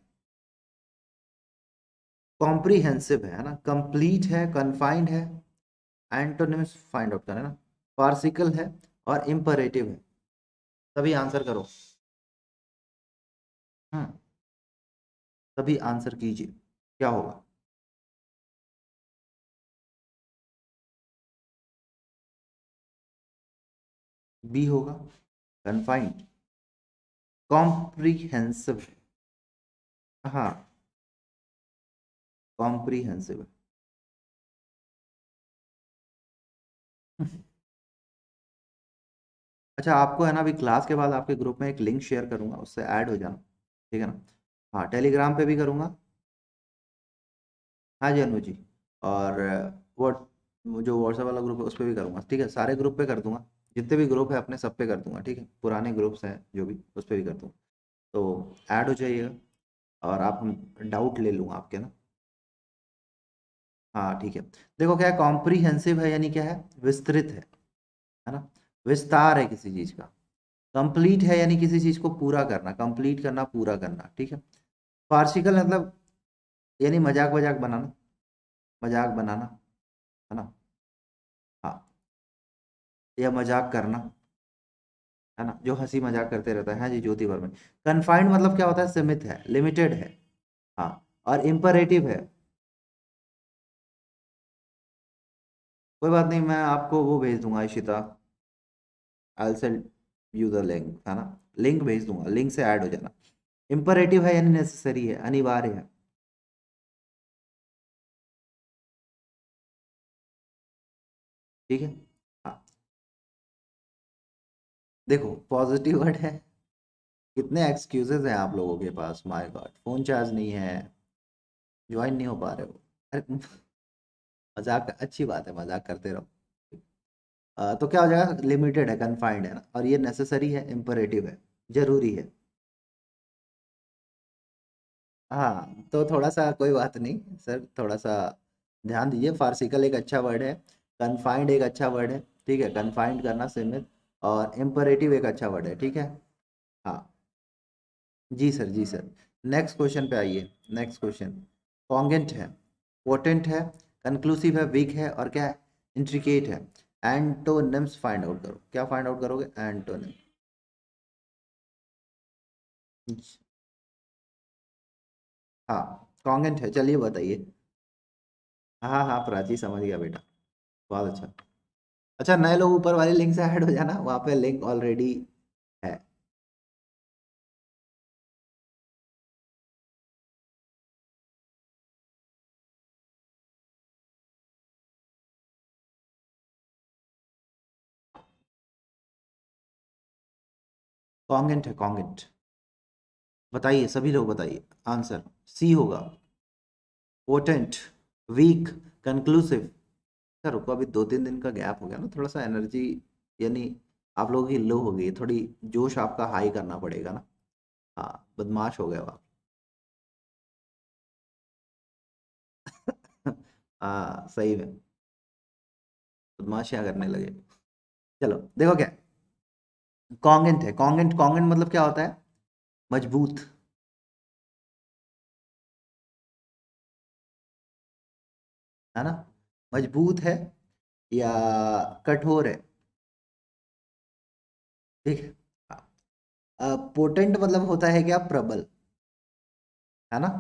कॉम्प्रीहेंसिव है ना, कंप्लीट है, कन्फाइंड है, एंटोनिम्स फाइंड आउट करना है ना, पार्सिकल है और इंपरेटिव है। सभी आंसर करो। हम्म तभी आंसर कीजिए, क्या होगा? बी होगा, कन्फाइंड। कॉम्प्रीहेंसिव, हाँ, कॉम्प्रीहेंसिव। अच्छा, आपको है ना, अभी क्लास के बाद आपके ग्रुप में एक लिंक शेयर करूंगा, उससे ऐड हो जाना, ठीक है ना? हाँ, टेलीग्राम पे भी करूंगा। हाँ जी अनु जी। और वो जो व्हाट्सएप वाला ग्रुप है उस पर भी करूंगा, ठीक है, सारे ग्रुप पे कर दूंगा, जितने भी ग्रुप है अपने सब पे कर दूंगा, ठीक है, पुराने ग्रुप्स हैं जो भी, उस पर भी कर दूंगा। तो ऐड हो जाइएगा, और आप डाउट ले लूँगा आपके ना। हाँ ठीक है। देखो क्या है, कॉम्प्रीहेंसिव है यानी क्या है, विस्तृत है ना, विस्तार है किसी चीज़ का। कंप्लीट है यानी किसी चीज़ को पूरा करना, कंप्लीट करना, पूरा करना, ठीक है। पार्शिकल मतलब यानी मजाक वजाक बनाना, मजाक बनाना, है ना। हाँ, या मजाक करना, है ना, जो हंसी मजाक करते रहता है। हाँ जी ज्योति वर्मन। कन्फाइंड मतलब क्या होता है, सीमित है, लिमिटेड है। हाँ, और इम्परेटिव है। कोई बात नहीं, मैं आपको वो भेज दूंगा Ishita, I send you the link, है ना, लिंक भेज दूंगा, लिंक से ऐड हो जाना। इम्परेटिव है यानी नेसेसरी है, अनिवार्य है, ठीक है। हाँ, देखो पॉजिटिव वर्ड है, कितने एक्सक्यूजेज हैं आप लोगों के पास, माय गॉड, फोन चार्ज नहीं है, ज्वाइन नहीं हो पा रहे हो। अरे मजाक, अच्छी बात है, मजाक करते रहो। तो क्या हो जाएगा, लिमिटेड है, कन्फाइंड है ना, और ये नेसेसरी है, इम्परेटिव है, जरूरी है। हाँ, तो थोड़ा सा कोई बात नहीं सर, थोड़ा सा ध्यान दीजिए, फार्सिकल एक अच्छा वर्ड है, कन्फाइंड एक अच्छा वर्ड है, ठीक है, कन्फाइंड करना, सीमित, और इम्परेटिव एक अच्छा वर्ड है, ठीक है। हाँ जी सर, जी सर। नेक्स्ट क्वेश्चन पे आइए, नेक्स्ट क्वेश्चन। कॉन्गेंट है, पोटेंट है, कंक्लूसिव है, वीक है, और क्या है, इंट्रिकेट है। एंटोनिम्स फाइंड आउट करो, क्या फाइंड आउट करोगे, एंटोनिम। हाँ, कॉन्गेंट है, चलिए बताइए। हाँ हाँ प्राची, समझ गया बेटा, बहुत अच्छा। अच्छा, नए लोग ऊपर वाली लिंक से ऐड हो जाना, वहाँ पे लिंक ऑलरेडी है। कॉन्गेंट है, कॉन्गेंट। बताइए, सभी लोग बताइए, आंसर सी होगा। Potent, week, conclusive. सर रुको, अभी 2-3 दिन का गैप हो गया ना, थोड़ा सा एनर्जी यानी आप लोगों की लो हो गई है थोड़ी, जोश आपका हाई करना पड़ेगा ना। हाँ, बदमाश हो गए हो आप। हाँ सही में, बदमाशियां करने लगे। चलो देखो क्या, कॉन्गेंट है, कॉन्गेंट, कॉन्गेंट मतलब क्या होता है, मजबूत, है ना, मजबूत है, या कठोर है, ठीक है। पोटेंट मतलब होता है क्या, प्रबल, है ना।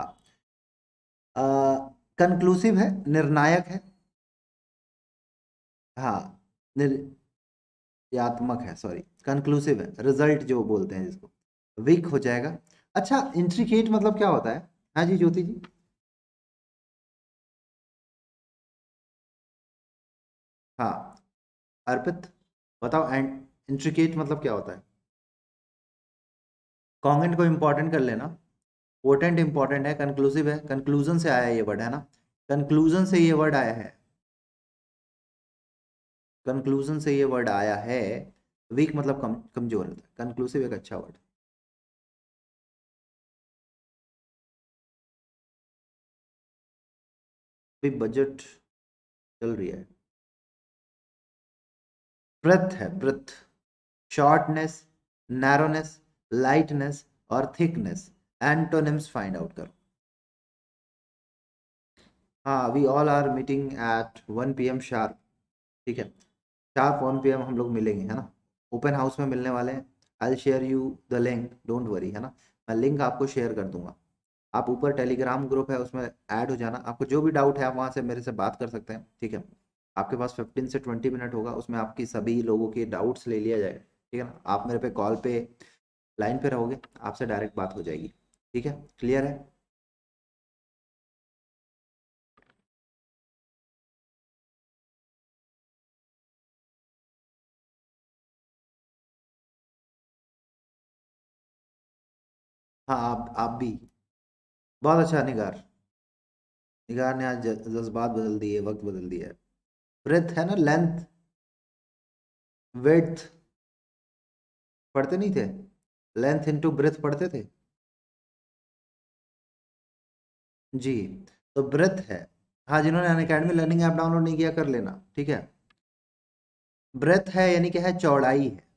हाँ, कंक्लूसिव है, निर्णायक है। हाँ, निर्यात्मक है, सॉरी, कंक्लूसिव है, रिजल्ट जो बोलते हैं जिसको। वीक हो जाएगा। अच्छा, इंट्रिकेट मतलब क्या होता है? हाँ जी ज्योति जी। हाँ, अर्पित बताओ, एंड इंट्रिकेट मतलब क्या होता है? कॉन्गेंट को इंपॉर्टेंट कर लेना। पोटेंट इंपॉर्टेंट है, कंक्लूसिव है, कंक्लूजन से आया ये वर्ड, है ना, कंक्लूजन से ये वर्ड आया है, कंक्लूजन से ये वर्ड आया है। वीक मतलब कमजोर होता है, कंक्लूसिव एक अच्छा वर्ड। भी बजट चल रही है, ब्रेथ है, ब्रेथ, शॉर्टनेस, नैरोनेस, लाइटनेस, और थिकनेस। एंटोनिम्स फाइंड आउट करो। हाँ, we all are meeting at 1 PM sharp, ठीक है, शार्प 1 PM हम लोग मिलेंगे, है ना, ओपन हाउस में मिलने वाले हैं। I share you the link, don't worry, है ना, मैं लिंक आपको शेयर कर दूंगा, आप ऊपर टेलीग्राम ग्रुप है उसमें ऐड हो जाना, आपको जो भी डाउट है आप वहाँ से मेरे से बात कर सकते हैं, ठीक है। आपके पास 15 से 20 मिनट होगा, उसमें आपकी सभी लोगों के डाउट्स ले लिया जाएगा, ठीक है ना। आप मेरे पे कॉल पे लाइन पे रहोगे, आपसे डायरेक्ट बात हो जाएगी, ठीक है। क्लियर है? हाँ, आप भी। बहुत अच्छा निगार। निगार ने आज जज्बात बदल दिए, वक्त बदल दिया है। ब्रेथ है ना, लेंथ, विड्थ पढ़ते नहीं थे? लेंथ इनटू ब्रेथ पढ़ते थे जी। तो ब्रेथ है। हाँ, जिन्होंने अनअकैडमी लर्निंग ऐप डाउनलोड नहीं किया कर लेना, ठीक है। ब्रेथ है यानी क्या है, चौड़ाई है।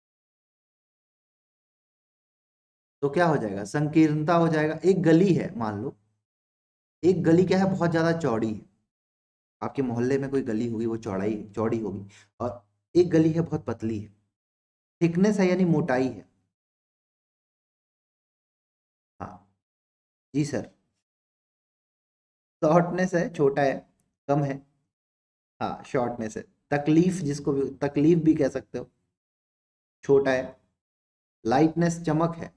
तो क्या हो जाएगा, संकीर्णता हो जाएगा। एक गली है मान लो, एक गली क्या है, बहुत ज्यादा चौड़ी है। आपके मोहल्ले में कोई गली होगी, वो चौड़ाई चौड़ी होगी। और एक गली है बहुत पतली है। थिकनेस है यानी मोटाई है। हाँ जी सर। शॉर्टनेस है, छोटा है, कम है। हाँ, शॉर्टनेस है। तकलीफ, जिसको भी तकलीफ भी कह सकते हो, छोटा है। लाइटनेस, चमक है।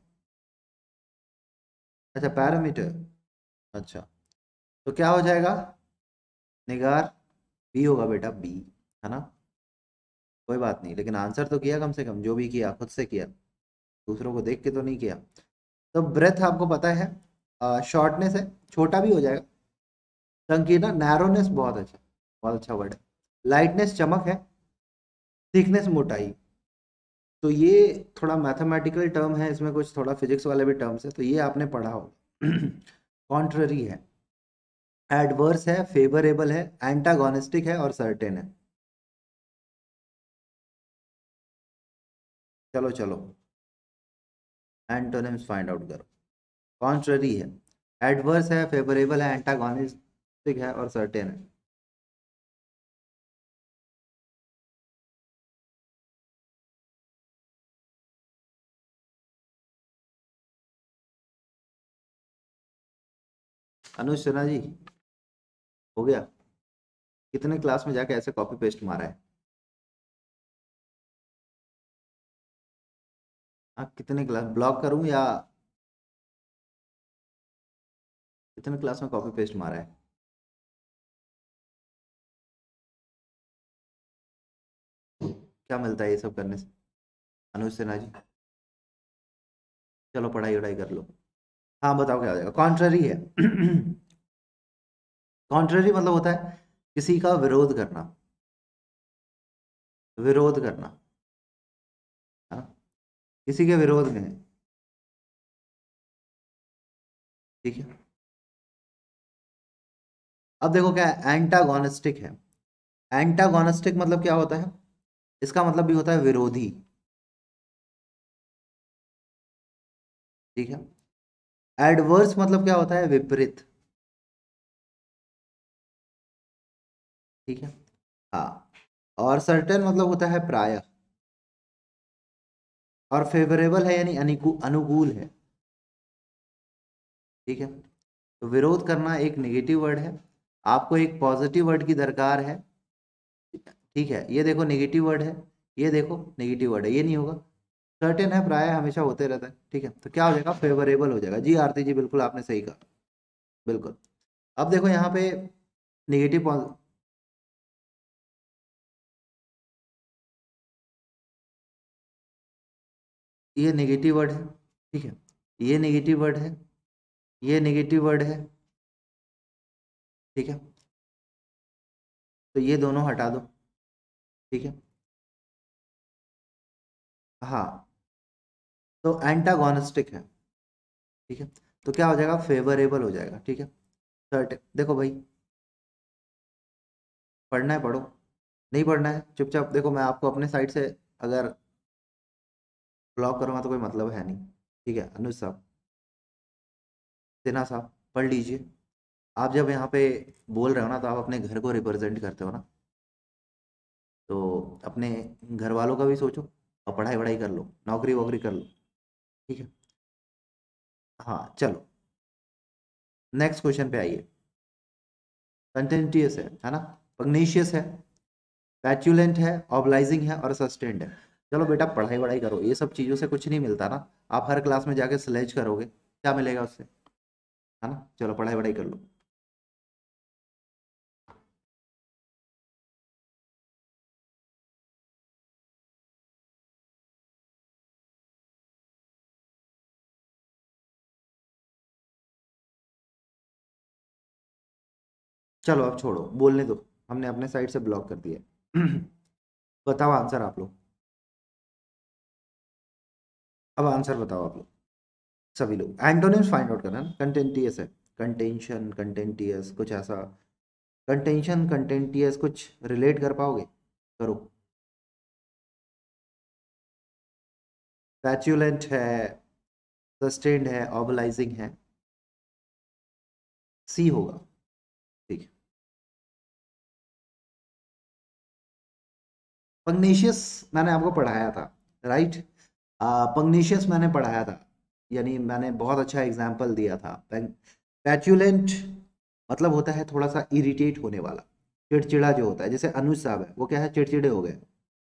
अच्छा, पैरामीटर। अच्छा, तो क्या हो जाएगा, निगार बी होगा बेटा, बी, है ना। कोई बात नहीं, लेकिन आंसर तो किया, कम से कम जो भी किया खुद से किया, दूसरों को देख के तो नहीं किया। तो ब्रेथ आपको पता है, शॉर्टनेस है, छोटा भी हो जाएगा। संकीर्ण, नैरोनेस, बहुत अच्छा वर्ड है। लाइटनेस, चमक है। थिकनेस, मोटाई। तो ये थोड़ा मैथमेटिकल टर्म है, इसमें कुछ थोड़ा फिजिक्स वाले भी टर्म्स है, तो ये आपने पढ़ा होगा। कॉन्ट्ररी है, एडवर्स है, फेवरेबल है, एंटागोनिस्टिक है और सर्टेन है। चलो चलो, एंटोनिम्स फाइंड आउट करो। कॉन्ट्ररी है, एडवर्स है, फेवरेबल है, एंटागोनिस्टिक है और सर्टेन है। अनुज सिन्हा जी, हो गया? कितने क्लास में जाके ऐसे कॉपी पेस्ट मारा है? हाँ, कितने क्लास ब्लॉक करूं या कितने क्लास में कॉपी पेस्ट मारा है? क्या मिलता है ये सब करने से, अनुज सिन्हा जी? चलो पढ़ाई वढ़ाई कर लो। हाँ बताओ क्या हो जाएगा, कॉन्ट्ररी है। कॉन्ट्ररी मतलब होता है किसी का विरोध करना, विरोध करना, हाँ, किसी के विरोध में है, ठीक है। अब देखो क्या है, एंटागोनिस्टिक है। एंटागोनिस्टिक मतलब क्या होता है, इसका मतलब भी होता है विरोधी, ठीक है। एडवर्स मतलब क्या होता है, विपरीत, ठीक है। हाँ, और सर्टेन मतलब होता है प्रायः, और फेवरेबल है यानी अनुकूल है, ठीक है। तो विरोध करना एक नेगेटिव वर्ड है, आपको एक पॉजिटिव वर्ड की दरकार है, ठीक है। ये देखो नेगेटिव वर्ड है, ये देखो नेगेटिव वर्ड है, ये नहीं होगा। सर्टेन है, प्राय हमेशा होते रहता है, ठीक है। तो क्या हो जाएगा, फेवरेबल हो जाएगा जी। आरती जी बिल्कुल आपने सही कहा, बिल्कुल। अब देखो यहाँ पे नेगेटिव, ये नेगेटिव वर्ड है, ठीक है। ये नेगेटिव वर्ड है, ये नेगेटिव वर्ड है, ठीक है। तो ये दोनों हटा दो, ठीक है। हाँ, तो एंटागोनिस्टिक है, ठीक है। तो क्या हो जाएगा, फेवरेबल हो जाएगा, ठीक है। सर्टेन, देखो भाई, पढ़ना है पढ़ो, नहीं पढ़ना है चुपचाप देखो, मैं आपको अपने साइड से अगर ब्लॉक करूंगा तो कोई मतलब है नहीं, ठीक है। अनुज साहब, सिन्हा साहब, पढ़ लीजिए। आप जब यहाँ पे बोल रहे हो ना, तो आप अपने घर को रिप्रेजेंट करते हो ना, तो अपने घर वालों का भी सोचो, और पढ़ाई वढ़ाई कर लो, नौकरी वोकरी कर लो, ठीक है। हाँ चलो। नेक्स्ट क्वेश्चन पे आइए। कंटेंटियस है ना, पग्नेशियस है, पैचुलेंट है, ऑबलाइजिंग है और सस्टेन्ड है। चलो बेटा पढ़ाई वढ़ाई करो, ये सब चीजों से कुछ नहीं मिलता ना। आप हर क्लास में जाके स्लेज करोगे, क्या मिलेगा उससे, है ना। चलो पढ़ाई वढ़ाई कर लो। चलो अब छोड़ो, बोलने दो, हमने अपने साइड से ब्लॉक कर दिया। बताओ आंसर आप लोग, अब आंसर बताओ आप लोग, सभी लोग। एंटोनिम्स फाइंड आउट करना है ना। कंटेंटियस है, कंटेंशन, कंटेंटियस, कुछ ऐसा। कंटेंशन कंटेंटियस कुछ रिलेट कर पाओगे, करो। पैचुलेंट है, सस्टेन्ड है, ऑबलाइजिंग है, सी होगा। ठीक है। पग्नेशियस मैंने आपको पढ़ाया था, राइट। पग्नेशियस मैंने पढ़ाया था, यानी मैंने बहुत अच्छा एग्जाम्पल दिया था। पैचुलेंट मतलब होता है थोड़ा सा इरिटेट होने वाला, चिड़चिड़ा जो होता है, जैसे अनुज साहब है, वो क्या है, चिड़चिड़े हो गए।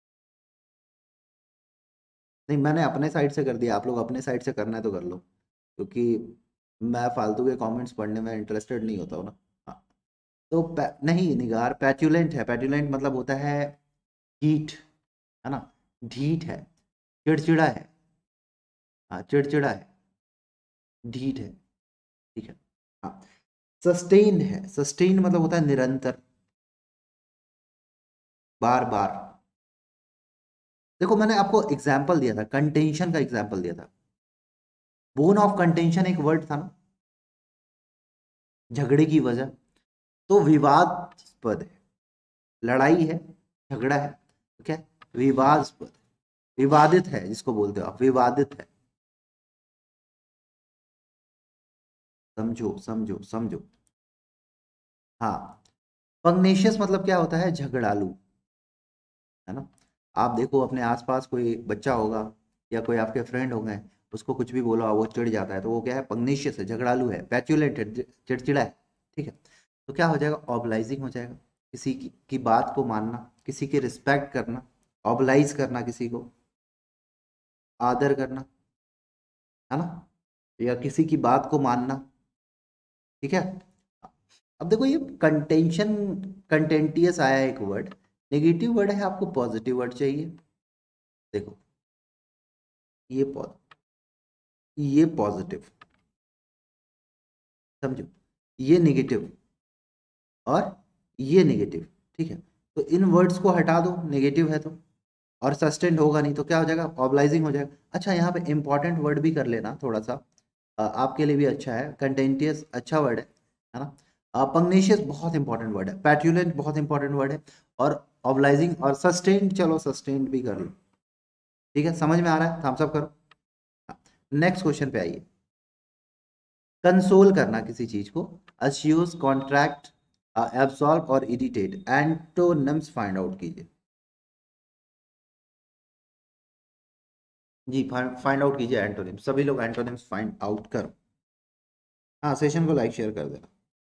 नहीं, मैंने अपने साइड से कर दिया, आप लोग अपने साइड से करना है तो कर लो, क्योंकि मैं फालतू के कमेंट्स पढ़ने में इंटरेस्टेड नहीं होता हूँ ना। हाँ, तो नहीं निगार, पैचुलेंट है, पैचुलेंट मतलब होता है हीट, है ना, ढीठ है, चिड़चिड़ा है। हाँ चिड़चिड़ा है, ढीठ है, ठीक है। हाँ, सस्टेन्ड है, सस्टेन्ड मतलब होता है निरंतर, बार बार। देखो मैंने आपको एग्जाम्पल दिया था, कंटेंशन का एग्जाम्पल दिया था। बोन ऑफ कंटेंशन एक वर्ड था ना, झगड़े की वजह। तो विवादास्पद है, लड़ाई है, झगड़ा है, ठीक है, विवादास्पद, विवादित है जिसको बोलते हो आप, विवादित है। समझो समझो समझो। हाँ, पग्नेशियस मतलब क्या होता है, झगड़ालू, है ना। आप देखो अपने आसपास कोई बच्चा होगा या कोई आपके फ्रेंड होंगे, उसको कुछ भी बोलो वो चिढ़ जाता है, तो वो क्या है, पग्नेशियस है, झगड़ालू है, पैचुलेट है, चिड़चिड़ा है। ठीक है। तो क्या हो जाएगा, ऑबलाइजिंग हो जाएगा, किसी की बात को मानना, किसी की रिस्पेक्ट करना, ऑबलाइज करना, किसी को आदर करना, है ना, या किसी की बात को मानना। ठीक है। अब देखो ये कंटेंशन, कंटेंटियस आया है एक वर्ड, नेगेटिव वर्ड है, आपको पॉजिटिव वर्ड चाहिए। देखो ये ये पॉजिटिव, समझो, ये नेगेटिव और ये नेगेटिव। ठीक है। तो इन वर्ड्स को हटा दो, नेगेटिव है तो, और सस्टेंड होगा नहीं तो क्या हो जाएगा, ऑबलाइजिंग हो जाएगा। अच्छा यहाँ पे इंपॉर्टेंट वर्ड भी कर लेना थोड़ा सा, आपके लिए भी अच्छा है। कंटेंटियस अच्छा वर्ड है ना। पंगनेशियस बहुत इंपॉर्टेंट वर्ड है, पैट्यूलेंट बहुत इंपॉर्टेंट वर्ड है, और ऑबलाइजिंग और सस्टेन्ड, चलो सस्टेन्ड भी कर लो। ठीक है, समझ में आ रहा है, थम्स अप करो। नेक्स्ट क्वेश्चन पे आइए। कंसोल करना किसी चीज को, अस्यूज, कॉन्ट्रैक्ट, एब्सॉल्व और इरिटेट, एंटोनिम्स फाइंड आउट कीजिए। जी फाइंड आउट कीजिए एंटोनिम्स, सभी लोग एंटोनिम्स फाइंड आउट करो। हाँ सेशन को लाइक शेयर कर देना।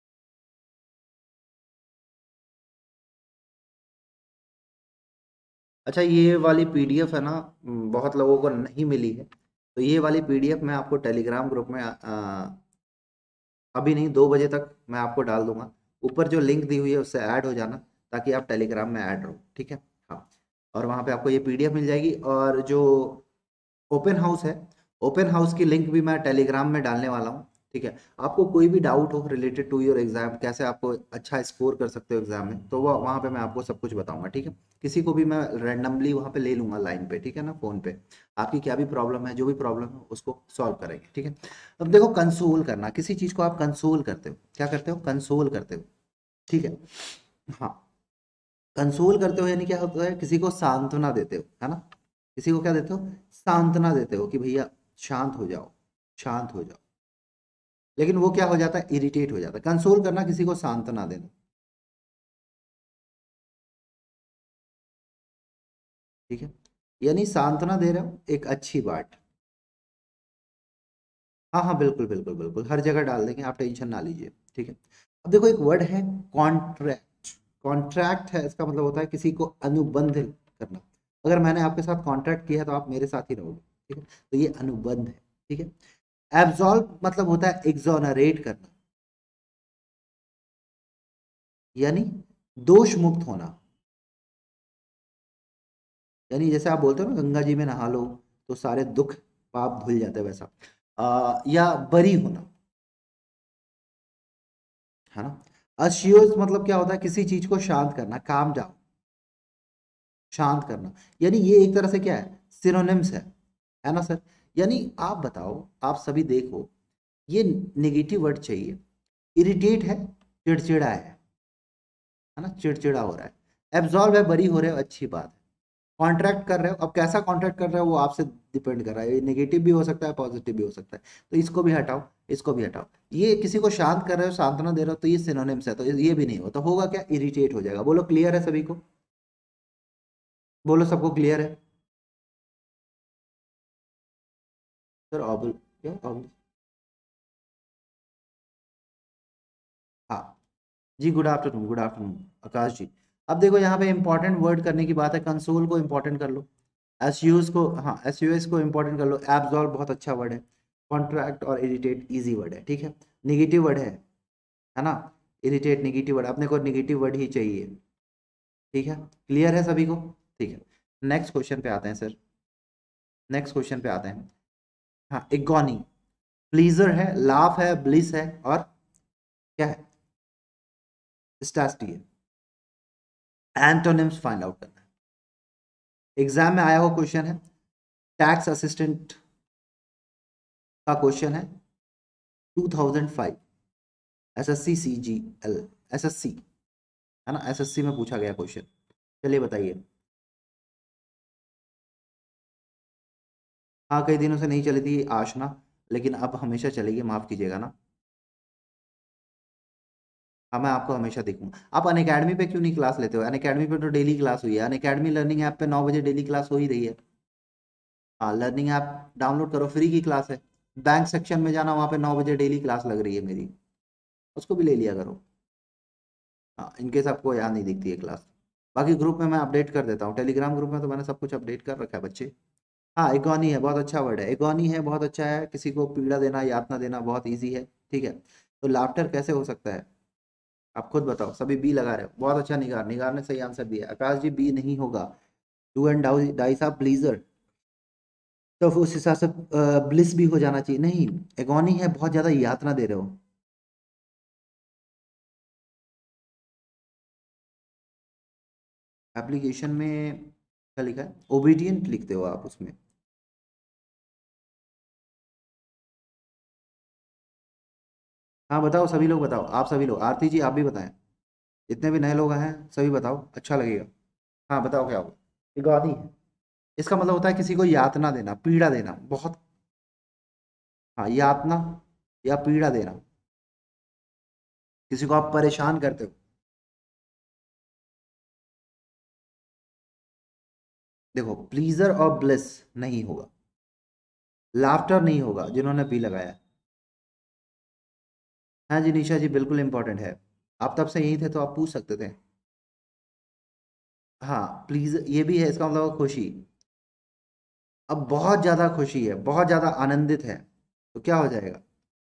अच्छा ये वाली पीडीएफ है ना, बहुत लोगों को नहीं मिली है, तो ये वाली पीडीएफ मैं आपको टेलीग्राम ग्रुप में अभी नहीं, 2 बजे तक मैं आपको डाल दूंगा। ऊपर जो लिंक दी हुई है उससे ऐड हो जाना, ताकि आप टेलीग्राम में ऐड रहो, ठीक है। हाँ, और वहाँ पे आपको ये पीडीएफ मिल जाएगी, और जो ओपन हाउस है, ओपन हाउस की लिंक भी मैं टेलीग्राम में डालने वाला हूँ। ठीक है। आपको कोई भी डाउट हो रिलेटेड टू योर एग्जाम, कैसे आपको अच्छा स्कोर कर सकते हो एग्जाम में, तो वो वहाँ पे मैं आपको सब कुछ बताऊंगा। ठीक है। किसी को भी मैं रैंडमली वहाँ पे ले लूंगा लाइन पे, ठीक है ना, फोन पे। आपकी क्या भी प्रॉब्लम है, जो भी प्रॉब्लम है उसको सॉल्व करेंगे, ठीक है। अब देखो कंसोल करना, किसी चीज को आप कंसोल करते हो, क्या करते हो, कंसोल करते हो। ठीक है। हाँ, कंसोल करते हो यानी क्या होता है, किसी को सांत्वना देते हो, है ना। किसी को क्या देते हो, सांत्वना देते हो, कि भैया शांत हो जाओ, शांत हो जाओ। लेकिन वो क्या हो जाता है, इरिटेट हो जाता है। कंसोल करना, किसी को सांत्वना देना। ठीक है, यानी सांत्वना दे रहे हो, एक अच्छी बात, हाँ हाँ बिल्कुल बिल्कुल बिल्कुल, हर जगह डाल देंगे, आप टेंशन ना लीजिए, ठीक है। अब देखो एक वर्ड है कॉन्ट्रैक्ट। कॉन्ट्रैक्ट है, इसका मतलब होता है किसी को अनुबंध करना। अगर मैंने आपके साथ कॉन्ट्रैक्ट किया है तो आप मेरे साथ ही रहोगे, ठीक है, तो ये अनुबंध है, ठीक है। एब्सॉल्व मतलब होता है एग्जोनरेट करना, यानी दोष मुक्त होना। यानी जैसे आप बोलते हो ना गंगा जी में नहा लो तो सारे दुख पाप धुल जाते हैं, वैसा या बरी होना, है ना। अस्योज मतलब क्या होता है, किसी चीज को शांत करना, काम डाउन, शांत करना। यानी ये एक तरह से क्या है, सिनोनिम्स है ना सर। यानी आप बताओ, आप सभी देखो, ये नेगेटिव वर्ड चाहिए। इरिटेट है, चिड़चिड़ा है ना, चिड़चिड़ा हो रहा है। एब्जॉल्व है, बरी हो रहे हो, अच्छी बात है। कॉन्ट्रैक्ट कर रहे हो, अब कैसा कॉन्ट्रैक्ट कर रहे हो वो आपसे डिपेंड कर रहा है, ये नेगेटिव भी हो सकता है, पॉजिटिव भी हो सकता है। तो इसको भी हटाओ, इसको भी हटाओ। ये किसी को शांत कर रहे हो, सांत्वना दे रहे हो, तो ये सिनोनिम्स है, तो ये भी नहीं हो, तो होगा क्या, इरिटेट हो जाएगा। बोलो क्लियर है सभी को, बोलो सबको क्लियर है। सर ऑबल क्या ऑबल, हाँ जी, good afternoon, good afternoon Akash ji. अब देखो यहाँ पे इंपॉर्टेंट वर्ड करने की बात है, कंसोल को इंपॉर्टेंट कर लो, एसयूज को, हाँ एसयूएस को इंपॉर्टेंट कर लो, एब्सॉल्व बहुत अच्छा वर्ड है, कॉन्ट्रैक्ट और इरिटेट इजी वर्ड है, ठीक है। निगेटिव वर्ड है ना, इरिटेट निगेटिव वर्ड, अपने को निगेटिव वर्ड ही चाहिए, ठीक है। क्लियर है सभी को, ठीक है। नेक्स्ट क्वेश्चन पे आते हैं सर, नेक्स्ट क्वेश्चन पे आते हैं। हाँ इगोनी, प्लीजर है, लाफ है, ब्लिस है, और क्या है, स्टास्टी है। एंटोनिम्स फाइंड आउट करना है, एग्जाम में आया हुआ क्वेश्चन है, टैक्स असिस्टेंट का क्वेश्चन है, 2005, एसएससी सीजीएल, एसएससी, है ना, एसएससी में पूछा गया क्वेश्चन। चलिए बताइए। हाँ कई दिनों से नहीं चली थी आशना, लेकिन अब हमेशा चलेगी, माफ कीजिएगा ना। हाँ मैं आपको हमेशा देखूंगा। आप अनअकैडमी पे क्यों नहीं क्लास लेते हो, अनअकैडमी पे तो डेली क्लास हुई है, अनअकैडमी लर्निंग ऐप पे 9 बजे डेली क्लास हो ही रही है। हाँ लर्निंग ऐप डाउनलोड करो, फ्री की क्लास है। बैंक सेक्शन में जाना, वहाँ पे 9 बजे डेली क्लास लग रही है मेरी, उसको भी ले लिया करो। हाँ इनकेस आपको यहाँ नहीं दिखती है क्लास। बाकी ग्रुप में मैं अपडेट कर देता हूँ, टेलीग्राम ग्रुप में तो मैंने सब कुछ अपडेट कर रखा है बच्चे। हाँ एगोनी है, बहुत अच्छा वर्ड है, एगोनी है, बहुत अच्छा है, किसी को पीड़ा देना, यातना देना, बहुत ईजी है, ठीक है। तो लाफ्टर कैसे हो सकता है, आप खुद बताओ, सभी बी लगा रहे हो, बहुत अच्छा। निगार, निगार ने सही आंसर दिया, आकाश जी बी नहीं होगा। डू एंड डाई साहब ब्लीजर, तो फिर उस हिसाब से ब्लिस भी हो जाना चाहिए, नहीं। एगोनी है, बहुत ज्यादा यातना दे रहे हो। एप्लीकेशन में क्या लिखा है, ओबीडियंट लिखते हो आप उसमें। हाँ बताओ सभी लोग, बताओ आप सभी लोग, आरती जी आप भी बताएं, जितने भी नए लोग हैं सभी बताओ, अच्छा लगेगा। हाँ बताओ क्या होगा, एगोनी है, इसका मतलब होता है किसी को यातना देना, पीड़ा देना बहुत। हाँ यातना या पीड़ा देना, किसी को आप परेशान करते हो। देखो प्लीजर और ब्लिस नहीं होगा, लाफ्टर नहीं होगा जिन्होंने पी लगाया है। हाँ जी निशा जी बिल्कुल इंपॉर्टेंट है, आप तब से यही थे तो आप पूछ सकते थे। हाँ प्लीज ये भी है, इसका मतलब खुशी, अब बहुत ज्यादा खुशी है, बहुत ज्यादा आनंदित है, तो क्या हो जाएगा,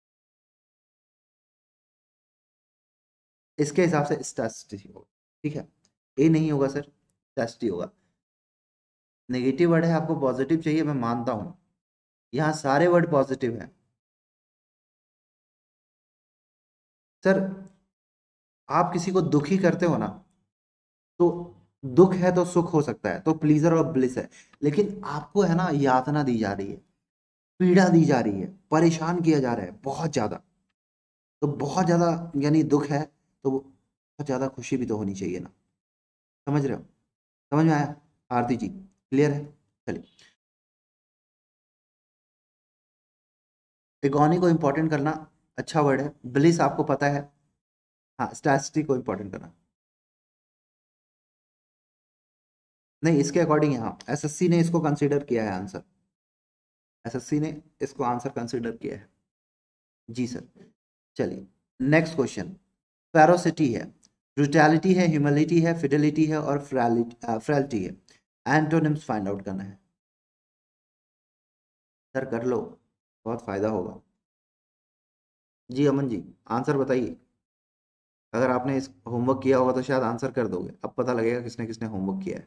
इसके हिसाब से स्टेस्टी होगा, ठीक है। ए नहीं होगा सर, स्टेस्टी होगा। नेगेटिव वर्ड है, आपको पॉजिटिव चाहिए, मैं मानता हूं, यहाँ सारे वर्ड पॉजिटिव हैं। सर आप किसी को दुखी करते हो ना, तो दुख है तो सुख हो सकता है, तो प्लीजर और ब्लिस है। लेकिन आपको है ना यातना दी जा रही है, पीड़ा दी जा रही है, परेशान किया जा रहा है बहुत ज्यादा, तो बहुत ज्यादा यानी दुख है, तो बहुत ज्यादा खुशी भी तो होनी चाहिए ना। समझ रहे हो, समझ में आया आरती जी, क्लियर है। चलिए, इकोनॉमी को इंपॉर्टेंट करना अच्छा वर्ड है, ब्लिस आपको पता है। हाँ स्टैटिस्टिक को इंपॉर्टेंट करना, नहीं इसके अकॉर्डिंग, हाँ एसएससी ने इसको कंसीडर किया है आंसर, एसएससी ने इसको आंसर कंसीडर किया है। जी सर। चलिए नेक्स्ट क्वेश्चन। फेरोसिटी है, ब्रुटैलिटी है, ह्यूमिलिटी है, फिडेलिटी है और फ्रैलिटी है। एंटोनिम्स फाइंड आउट करना है। सर कर लो, बहुत फायदा होगा। जी अमन जी, आंसर बताइए। अगर आपने इस होमवर्क किया होगा तो शायद आंसर कर दोगे, अब पता लगेगा किसने किसने होमवर्क किया है।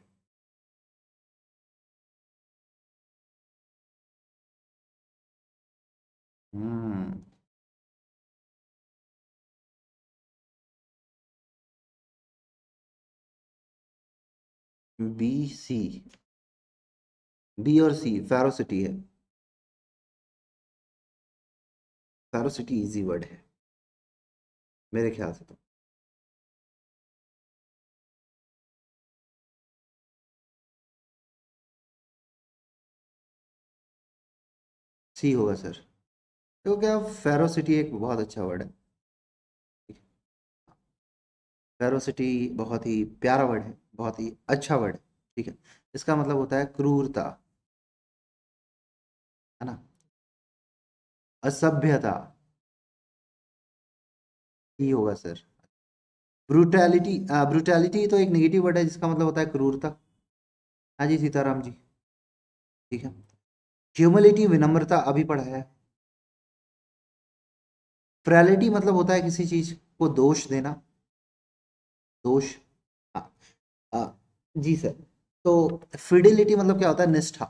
हम्म। B C. बी और सी फेरोसिटी है। फेरोसिटी इजी वर्ड है मेरे ख्याल से तो। सी होगा सर, तो क्या फेरोसिटी एक बहुत अच्छा वर्ड है। फेरोसिटी बहुत ही प्यारा वर्ड है, बहुत ही अच्छा वर्ड है। ठीक है, इसका मतलब होता है क्रूरता, है ना, असभ्यता। ही होगा सर। ब्रूटैलिटी, ब्रूटैलिटी तो एक नेगेटिव वर्ड है जिसका मतलब होता है क्रूरता। हाँ जी सीताराम जी। ठीक है। ह्यूमिलिटी विनम्रता, अभी पढ़ा है। फ्रैलिटी मतलब होता है किसी चीज को दोष देना, दोष। हाँ, जी सर। तो फिडिलिटी मतलब क्या होता है, निष्ठा।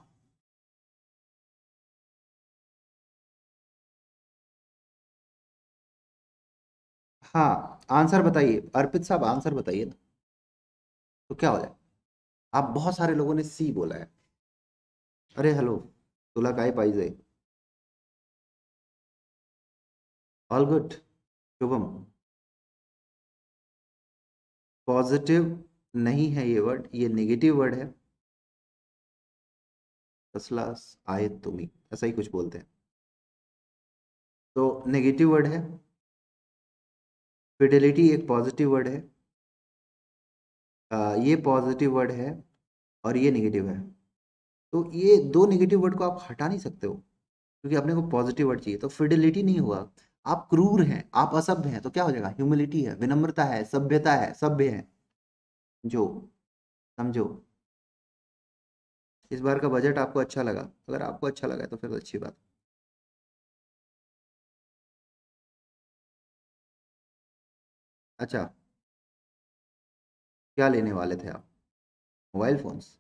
हाँ आंसर बताइए अर्पित साहब, आंसर बताइए ना। तो क्या हो जाए। आप बहुत सारे लोगों ने सी बोला है। अरे हेलो, तुला काय पाहिजे। All good. शुभम। पॉजिटिव नहीं है ये वर्ड, ये नेगेटिव वर्ड है। कसलास आए तुम्ही, ऐसा ही कुछ बोलते हैं। तो नेगेटिव वर्ड है। फिडेलिटी एक पॉजिटिव वर्ड है। ये पॉजिटिव वर्ड है और ये नेगेटिव है। तो ये दो नेगेटिव वर्ड को आप हटा नहीं सकते हो, क्योंकि अपने को पॉजिटिव वर्ड चाहिए। तो फिडिलिटी नहीं हुआ, आप क्रूर हैं, आप असभ्य हैं, तो क्या हो जाएगा, ह्यूमिलिटी है, विनम्रता है, सभ्यता है, सभ्य है। जो, समझो। इस बार का बजट आपको अच्छा लगा, अगर आपको अच्छा लगा तो फिर तो अच्छी बात। अच्छा, क्या लेने वाले थे आप, मोबाइल फोन्स।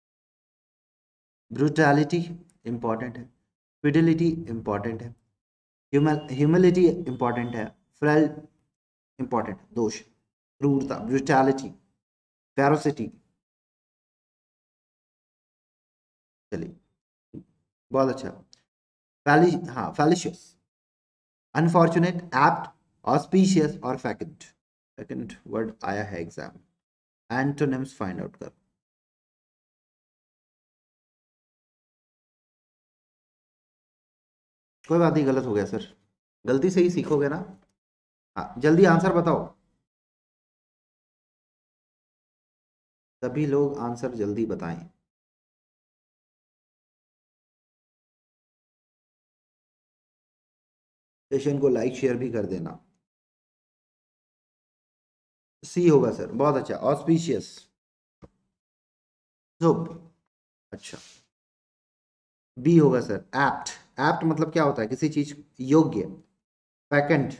ब्रूटैलिटी इंपॉर्टेंट है, फिडिलिटी इंपॉर्टेंट है, ह्यूमिलिटी इंपॉर्टेंट है, फ्रेल इंपॉर्टेंट, दोष, क्रूरता, ब्रूटैलिटी, फेरोसिटी। चलिए बहुत अच्छा। हाँ फैलिशियस, अनफॉर्चुनेट, एप्ट, ऑस्पिशियस और फैकेंट। सेकंड वर्ड आया है एग्जाम, एंटोनिम्स फाइंड आउट कर। कोई बात नहीं, गलत हो गया सर, गलती से ही सीखोगे ना। हाँ जल्दी आंसर बताओ। सभी लोग आंसर जल्दी बताएं। सेशन को लाइक शेयर भी कर देना। सी होगा सर, बहुत अच्छा, ऑस्पिशियस, शुभ। अच्छा। बी होगा सर, एप्ट। एप्ट मतलब क्या होता है, किसी चीज योग्य। वैकेंट।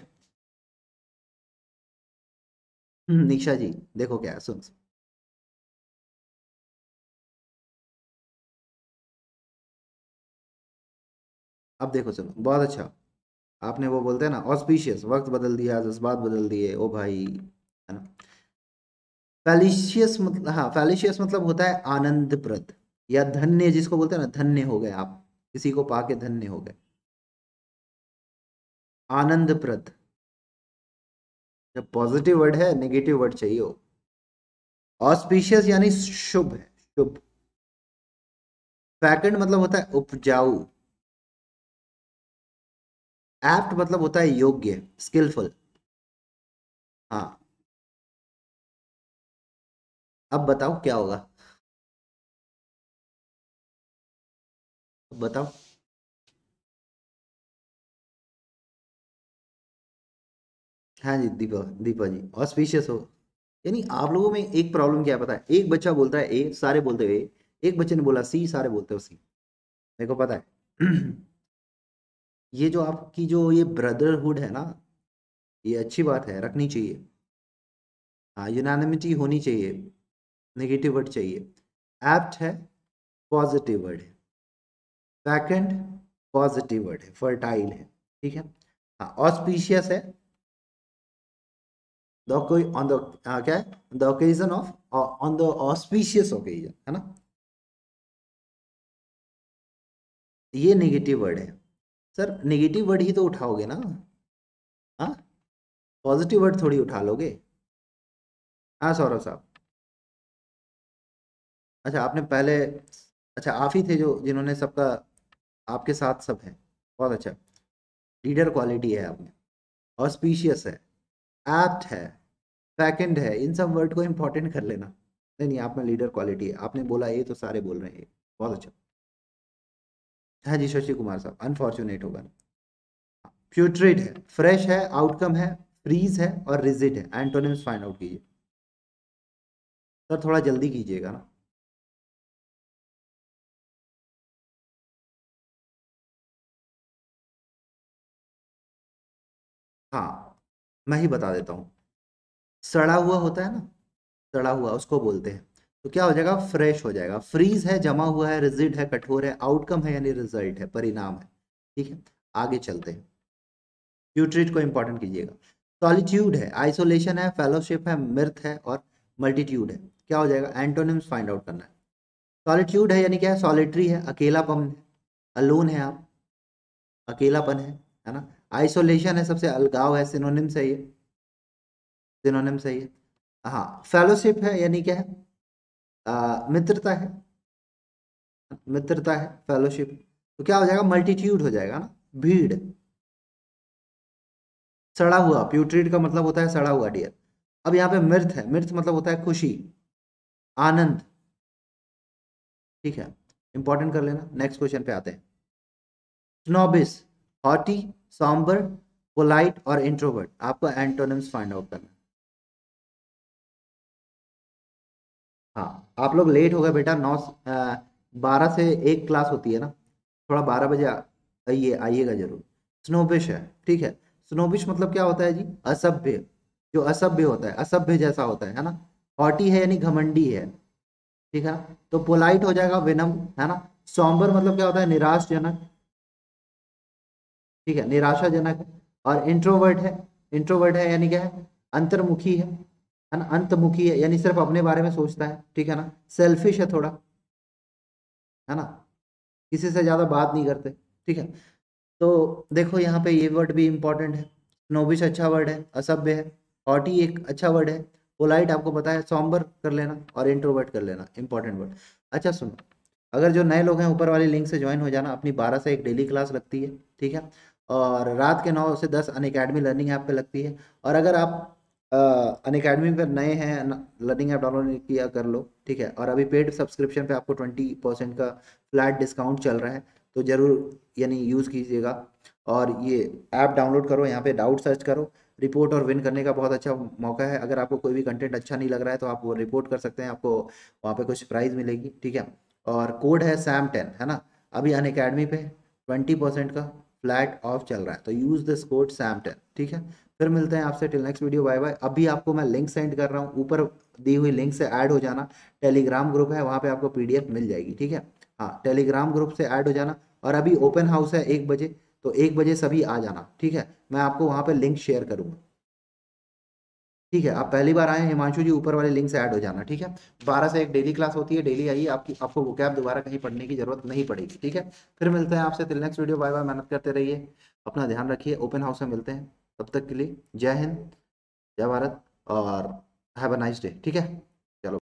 निशा जी, देखो क्या है, सुन। अब देखो सुनो, बहुत अच्छा। आपने वो बोलते हैं ना ऑस्पिशियस, वक्त बदल दिया, जज्बात बदल दिए ओ भाई, है ना। फैलिशियस मतलब, हाँ फैलिशियस मतलब होता है आनंदप्रद या धन्य, जिसको बोलते हैं ना, धन्य हो गए आप, किसी को पाके धन्य हो गए। आनंदप्रद जब पॉजिटिव वर्ड है, नेगेटिव वर्ड चाहिए हो। ऑस्पिशियस यानी शुभ है, शुभ। फैकेंड मतलब होता है उपजाऊ। एप्ट मतलब होता है योग्य, स्किलफुल। हाँ। अब बताओ क्या होगा, अब बताओ। हाँ जी, दीपा दीपा जी, ऑस्पिशियस हो। यानी आप लोगों में एक प्रॉब्लम क्या है पता है, एक बच्चा बोलता है ए, सारे बोलते हैं ए, एक बच्चे ने बोला सी, सारे बोलते हो सी। मेरे को पता है। ये जो आपकी जो ये ब्रदरहुड है ना, ये अच्छी बात है, रखनी चाहिए। हाँ, यूनानिमिटी होनी चाहिए। नेगेटिव वर्ड चाहिए। एप्ट है, पॉजिटिव वर्ड है। वैकेंट, पॉजिटिव वर्ड है। फर्टाइल है, ठीक है। हाँ, ऑस्पिशियस है, द कोई ऑन द, क्या है, the occasion of, on the auspicious occasion, है ना। ये नेगेटिव वर्ड है। सर नेगेटिव वर्ड ही तो उठाओगे ना। हाँ, पॉजिटिव वर्ड थोड़ी उठा लोगे। हाँ सौरभ साहब। अच्छा आपने पहले, अच्छा आप ही थे जो जिन्होंने सबका, आपके साथ सब है, बहुत अच्छा। लीडर क्वालिटी है आप में, ऑस्पिशियस है, एप्ट है, वैकेंट है, इन सब वर्ड को इंपॉर्टेंट कर लेना। नहीं नहीं, आप में लीडर क्वालिटी है, आपने बोला ये तो सारे बोल रहे हैं ये, बहुत अच्छा। हाँ जी शशि कुमार साहब, अनफॉर्चुनेट होगा। प्यूट्रिड है, फ्रेश है, आउटकम है, फ्रीज है और रिजिड है। एंटोनिम्स फाइंड आउट कीजिए। सर थोड़ा जल्दी कीजिएगा ना। हाँ, मैं ही बता देता हूँ। सड़ा हुआ होता है ना, सड़ा हुआ उसको बोलते हैं। तो क्या हो जाएगा, फ्रेश हो जाएगा। फ्रीज है, जमा हुआ है, रिजिड है, कठोर है, आउटकम है यानी रिजल्ट है, परिणाम है। ठीक है, आगे चलते हैं। प्यूट्रिड को इंपॉर्टेंट कीजिएगा। सॉलिट्यूड है, आइसोलेशन है, फेलोशिप है, मिर्थ है और मल्टीट्यूड है। क्या हो जाएगा, एंटोनिम्स फाइंड आउट करना है। सॉलिट्यूड है यानी क्या है, सॉलिटरी है, अकेलापन है, अलोन है आप, अकेलापन है ना। आइसोलेशन है, सबसे अलगाव है, सिनोनिम से ये, सिनोनिम से ये। हाँ, फेलोशिप है यानी क्या है, मित्रता है, मित्रता है, फेलोशिप। तो क्या हो जाएगा, मल्टीट्यूड हो जाएगा ना, भीड़। सड़ा हुआ, प्यूट्रिड का मतलब होता है सड़ा हुआ डियर। अब यहाँ पे मिर्थ है, मिर्थ मतलब होता है खुशी, आनंद। ठीक है, इंपॉर्टेंट कर लेना। नेक्स्ट क्वेश्चन पे आते हैं। स्नोबिस, हॉटी, सॉम्बर, पोलाइट और इंट्रोवर्ट। आपको एंटोनिम्स फाइंड आउट करना है। हाँ, आप लोग लेट हो गए बेटा, 12 से 1 क्लास होती है ना, थोड़ा 12 बजे आइए, आइएगा जरूर। स्नोबिश है, ठीक है। स्नोबिश मतलब क्या होता है जी, असभ्य, जो असभ्य होता है, असभ्य जैसा होता है ना। हॉटी है यानी घमंडी है, ठीक है ना। तो पोलाइट हो जाएगा विनम्र, है ना। सॉम्बर मतलब क्या होता है, निराशजनक, ठीक है, निराशाजनक है। और इंट्रोवर्ट है, इंट्रोवर्ट है यानी क्या है, अंतर्मुखी है ना, अंतमुखी है यानी सिर्फ अपने बारे में सोचता है, ठीक है ना। सेल्फिश है थोड़ा, है ना, किसी से ज्यादा बात नहीं करते, ठीक है। तो देखो यहाँ पे ये वर्ड भी इंपॉर्टेंट है। स्नोबिश अच्छा वर्ड है, असभ्य है। हॉटी एक अच्छा वर्ड है। पोलाइट आपको पता है, सॉम्बर कर लेना और इंट्रोवर्ट कर लेना, इंपॉर्टेंट वर्ड। अच्छा सुनो, अगर जो नए लोग हैं ऊपर वाली लिंक से ज्वाइन हो जाना, अपनी 12 से 1 डेली क्लास लगती है, ठीक है। और रात के 9 से 10 अनअकैडमी लर्निंग ऐप पे लगती है। और अगर आप अनअकैडमी पर नए हैं, लर्निंग ऐप डाउनलोड नहीं किया, कर लो, ठीक है। और अभी पेड सब्सक्रिप्शन पे आपको 20% का फ्लैट डिस्काउंट चल रहा है, तो जरूर यानी यूज़ कीजिएगा। और ये ऐप डाउनलोड करो, यहाँ पे डाउट सर्च करो। रिपोर्ट और विन करने का बहुत अच्छा मौका है। अगर आपको कोई भी कंटेंट अच्छा नहीं लग रहा है तो आप वो रिपोर्ट कर सकते हैं, आपको वहाँ पे कुछ प्राइज़ मिलेगी, ठीक है। और कोड है SAM10, है ना। अभी अन अकेडमी पे 20% का फ्लैट ऑफ चल रहा है, तो यूज़ दिस कोड SAM10, ठीक है। फिर मिलते हैं आपसे, till next video, bye bye. अभी आपको मैं लिंक सेंड कर रहा हूँ, ऊपर दी हुई लिंक से ऐड हो जाना। टेलीग्राम ग्रुप है, वहाँ पे आपको PDF मिल जाएगी, ठीक है। हाँ, टेलीग्राम ग्रुप से ऐड हो जाना। और अभी ओपन हाउस है 1 बजे, तो 1 बजे सभी आ जाना, ठीक है। मैं आपको वहाँ पे लिंक शेयर करूँगा, ठीक है। आप पहली बार आए हैं, हिमांशु जी, ऊपर वाले लिंक से ऐड हो जाना, ठीक है। 12 से 1 डेली क्लास होती है, डेली आइए, आपकी आपको वोकैब दोबारा कहीं पढ़ने की जरूरत नहीं पड़ेगी, ठीक है। फिर मिलते हैं आपसे, till next video, bye bye. मेहनत करते रहिए, अपना ध्यान रखिए, ओपन हाउस में मिलते हैं। तब तक के लिए जय हिंद, जय भारत और हैव अ नाइस डे, ठीक है। चलो।